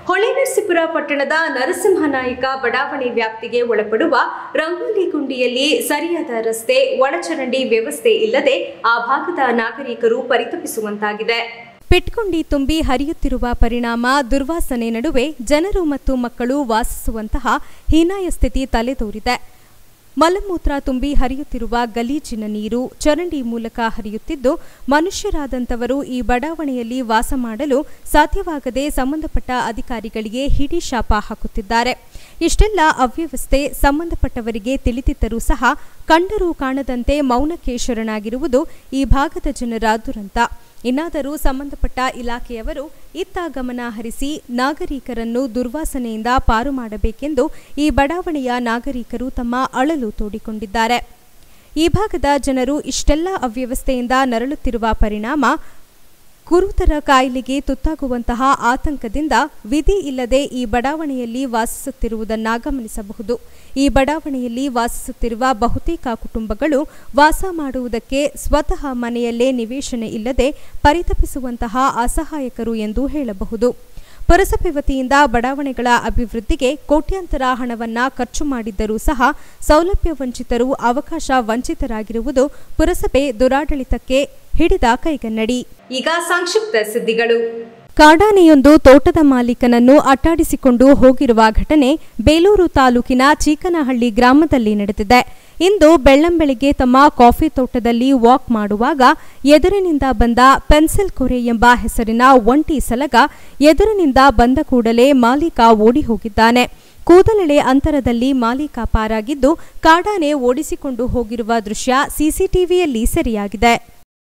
ಹೊಳೆನರಸೀಪುರ ಪಟ್ಟಣದ ನರಸಿಂಹನಾಯಕ ಬಡಾವಣೆ ವ್ಯಾಪ್ತಿಗೆ ಒಳಪಡುವ ರಂಗೋಲಿ ಗುಂಡಿಯಲ್ಲಿ ಸರಿಯಾದ ರಸ್ತೆ, ಒಳಚರಂಡಿ ವ್ಯವಸ್ಥೆ ಇಲ್ಲದೆ ಆ ಭಾಗದ ನಾಗರಿಕರು ಪರಿತಪಿಸುವಂತಾಗಿದೆ. ಪಿಟ್ಗುಂಡಿ ತುಂಬಿ ಹರಿಯುತ್ತಿರುವ ಪರಿಣಾಮ ದುರ್ವಾಸನೆ ನಡುವೆ ಜನರು ಮತ್ತು ಮಕ್ಕಳು ವಾಸಿಸುವಂತಹ ಹೀನಾಯ ಸ್ಥಿತಿ ತಲೆದೋರಿದೆ. ಮಲಮೂತ್ರ ತುಂಬಿ ಹರಿಯುತ್ತಿರುವ ಗಲೀಜಿನ ನೀರು ಚರಂಡಿ ಮೂಲಕ ಹರಿಯುತ್ತಿದ್ದು, ಮನುಷ್ಯರಾದಂಥವರು ಈ ಬಡಾವಣೆಯಲ್ಲಿ ವಾಸ ಮಾಡಲು ಸಾಧ್ಯವಾಗದೆ ಸಂಬಂಧಪಟ್ಟ ಅಧಿಕಾರಿಗಳಿಗೆ ಹಿಡಿ ಶಾಪ ಹಾಕುತ್ತಿದ್ದಾರೆ. ಇಷ್ಟೆಲ್ಲ ಅವ್ಯವಸ್ಥೆ ಸಂಬಂಧಪಟ್ಟವರಿಗೆ ತಿಳಿದಿದ್ದರೂ ಸಹ ಕಂಡರೂ ಕಾಣದಂತೆ ಮೌನಕ್ಕೆ ಶರಣಾಗಿರುವುದು ಈ ಭಾಗದ ಜನರ ದುರಂತ. ಇನ್ನಾದರೂ ಸಂಬಂಧಪಟ್ಟ ಇಲಾಖೆಯವರು ಇತ್ತ ಗಮನ ಹರಿಸಿ ನಾಗರಿಕರನ್ನು ದುರ್ವಾಸನೆಯಿಂದ ಪಾರು ಮಾಡಬೇಕೆಂದು ಈ ಬಡಾವಣೆಯ ನಾಗರಿಕರು ತಮ್ಮ ಅಳಲು ತೋಡಿಕೊಂಡಿದ್ದಾರೆ. ಈ ಭಾಗದ ಜನರು ಇಷ್ಟೆಲ್ಲ ಅವ್ಯವಸ್ಥೆಯಿಂದ ನರಳುತ್ತಿರುವ ಪರಿಣಾಮ ಗುರುತರ ಕಾಯಿಲೆಗೆ ತುತ್ತಾಗುವಂತಹ ಆತಂಕದಿಂದ ವಿಧಿ ಇಲ್ಲದೆ ಈ ಬಡಾವಣೆಯಲ್ಲಿ ವಾಸಿಸುತ್ತಿರುವುದನ್ನು ಗಮನಿಸಬಹುದು. ಈ ಬಡಾವಣೆಯಲ್ಲಿ ವಾಸಿಸುತ್ತಿರುವ ಬಹುತೇಕ ಕುಟುಂಬಗಳು ವಾಸ ಮಾಡುವುದಕ್ಕೆ ಸ್ವತಃ ಮನೆಯಲ್ಲೇ ನಿವೇಶನ ಇಲ್ಲದೆ ಪರಿತಪಿಸುವಂತಹ ಅಸಹಾಯಕರು ಎಂದು ಹೇಳಬಹುದು. ಪುರಸಭೆ ವತಿಯಿಂದ ಬಡಾವಣೆಗಳ ಅಭಿವೃದ್ಧಿಗೆ ಕೋಟ್ಯಾಂತರ ಹಣವನ್ನ ಖರ್ಚು ಮಾಡಿದ್ದರೂ ಸಹ ಸೌಲಭ್ಯ ವಂಚಿತರು ಅವಕಾಶ ವಂಚಿತರಾಗಿರುವುದು ಪುರಸಭೆ ದುರಾಡಳಿತಕ್ಕೆ ಹಿಡಿದ ಕೈಗನ್ನಡಿ. ಈಗ ಸಂಕ್ಷಿಪ್ತ ಸುದ್ದಿಗಳು. ಕಾಡಾನೆಯೊಂದು ತೋಟದ ಮಾಲೀಕನನ್ನು ಅಟ್ಟಾಡಿಸಿಕೊಂಡು ಹೋಗಿರುವ ಘಟನೆ ಬೇಲೂರು ತಾಲೂಕಿನ ಚೀಕನಹಳ್ಳಿ ಗ್ರಾಮದಲ್ಲಿ ನಡೆದಿದೆ. ಇಂದು ಬೆಳ್ಳಂಬೆಳಿಗ್ಗೆ ತಮ್ಮ ಕಾಫಿ ತೋಟದಲ್ಲಿ ವಾಕ್ ಮಾಡುವಾಗ ಎದುರಿನಿಂದ ಬಂದ ಪೆನ್ಸಿಲ್ ಕೊರೆ ಎಂಬ ಹೆಸರಿನ ಒಂಟಿ ಸಲಗ ಎದುರಿನಿಂದ ಬಂದ ಕೂಡಲೇ ಮಾಲೀಕ ಓಡಿ ಹೋಗಿದ್ದಾನೆ. ಕೂದಲೆಳೆ ಅಂತರದಲ್ಲಿ ಮಾಲೀಕ ಪಾರಾಗಿದ್ದು, ಕಾಡಾನೆ ಓಡಿಸಿಕೊಂಡು ಹೋಗಿರುವ ದೃಶ್ಯ ಸಿಸಿಟಿವಿಯಲ್ಲಿ ಸೆರೆಯಾಗಿದೆ.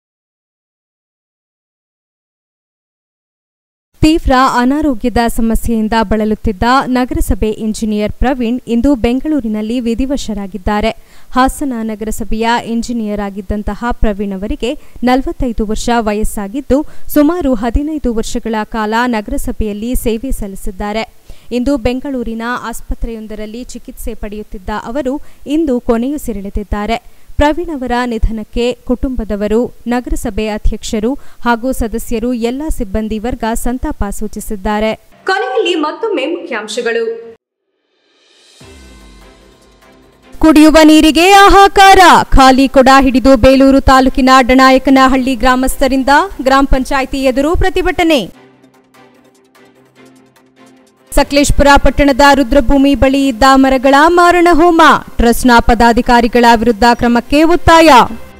ತೀವ್ರ ಅನಾರೋಗ್ಯದ ಸಮಸ್ಯೆಯಿಂದ ಬಳಲುತ್ತಿದ್ದ ನಗರಸಭೆ ಇಂಜಿನಿಯರ್ ಪ್ರವೀಣ್ ಇಂದು ಬೆಂಗಳೂರಿನಲ್ಲಿ ವಿಧಿವಶರಾಗಿದ್ದಾರೆ. ಹಾಸನ ನಗರಸಭೆಯ ಇಂಜಿನಿಯರ್ ಆಗಿದ್ದಂತಹ ಪ್ರವೀಣ್ ಅವರಿಗೆ 45 ವರ್ಷ ವಯಸ್ಸಾಗಿದ್ದು, ಸುಮಾರು 15 ವರ್ಷಗಳ ಕಾಲ ನಗರಸಭೆಯಲ್ಲಿ ಸೇವೆ ಸಲ್ಲಿಸಿದ್ದಾರೆ. ಇಂದು ಬೆಂಗಳೂರಿನ ಆಸ್ಪತ್ರೆಯೊಂದರಲ್ಲಿ ಚಿಕಿತ್ಸೆ ಪಡೆಯುತ್ತಿದ್ದ ಅವರು ಇಂದು ಕೊನೆಯುಸಿರೆಳೆದಿದ್ದಾರೆ. ಪ್ರವೀಣ್ ಅವರ ನಿಧನಕ್ಕೆ ಕುಟುಂಬದವರು, ನಗರಸಭೆ ಅಧ್ಯಕ್ಷರು ಹಾಗೂ ಸದಸ್ಯರು ಎಲ್ಲ ಸಿಬ್ಬಂದಿ ವರ್ಗ ಸಂತಾಪ ಸೂಚಿಸಿದ್ದಾರೆ. ಕೊನೆಯಲ್ಲಿ ಮತ್ತೊಮ್ಮೆ ಮುಖ್ಯಾಂಶಗಳು. ಕುಡಿಯುವ ನೀರಿಗೆ ಹಾಹಾಕಾರ, ಖಾಲಿ ಕೊಡ ಹಿಡಿದು ಬೇಲೂರು ತಾಲೂಕಿನ ಡಣಾಯಕನಹಳ್ಳಿ ಗ್ರಾಮಸ್ಥರಿಂದ ಗ್ರಾಮ ಪಂಚಾಯಿತಿ ಎದುರು ಪ್ರತಿಭಟನೆ. ಸಕಲೇಶಪುರ ಪಟ್ಟಣದ ರುದ್ರಭೂಮಿ ಬಳಿ ಇದ್ದ ಮರಗಳ ಮಾರಣ ಹೋಮ, ಟ್ರಸ್ಟ್ನ ಪದಾಧಿಕಾರಿಗಳ ವಿರುದ್ಧ ಕ್ರಮಕ್ಕೆ ಒತ್ತಾಯ.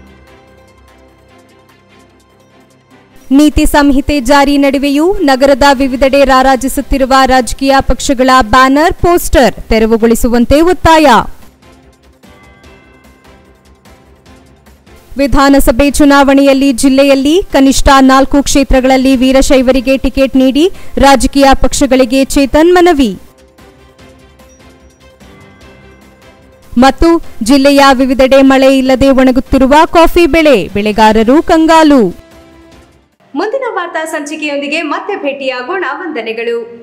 ನೀತಿ ಸಂಹಿತೆ ಜಾರಿ ನಡುವೆಯೂ ನಗರದ ವಿವಿಧೆಡೆ ರಾರಾಜಿಸುತ್ತಿರುವ ರಾಜಕೀಯ ಪಕ್ಷಗಳ ಬ್ಯಾನರ್, ಪೋಸ್ಟರ್ ತೆರವುಗೊಳಿಸುವಂತೆ ಒತ್ತಾಯ. ವಿಧಾನಸಭೆ ಚುನಾವಣೆಯಲ್ಲಿ ಜಿಲ್ಲೆಯಲ್ಲಿ ಕನಿಷ್ಠ 4 ಕ್ಷೇತ್ರಗಳಲ್ಲಿ ವೀರಶೈವರಿಗೆ ಟಿಕೆಟ್ ನೀಡಿ ರಾಜಕೀಯ ಪಕ್ಷಗಳಿಗೆ ಚೇತನ್ ಮನವಿ. ಮತ್ತು ಜಿಲ್ಲೆಯ ವಿವಿಧೆಡೆ ಮಳೆ ಇಲ್ಲದೆ ಒಣಗುತ್ತಿರುವ ಕಾಫಿ ಬೆಳೆ, ಬೆಳೆಗಾರರು ಕಂಗಾಲು. ಮುಂದಿನ ವಾರ್ತಾ ಸಂಚಿಕೆಯೊಂದಿಗೆ ಮತ್ತೆ ಭೇಟಿಯಾಗೋಣ. ವಂದನೆಗಳು.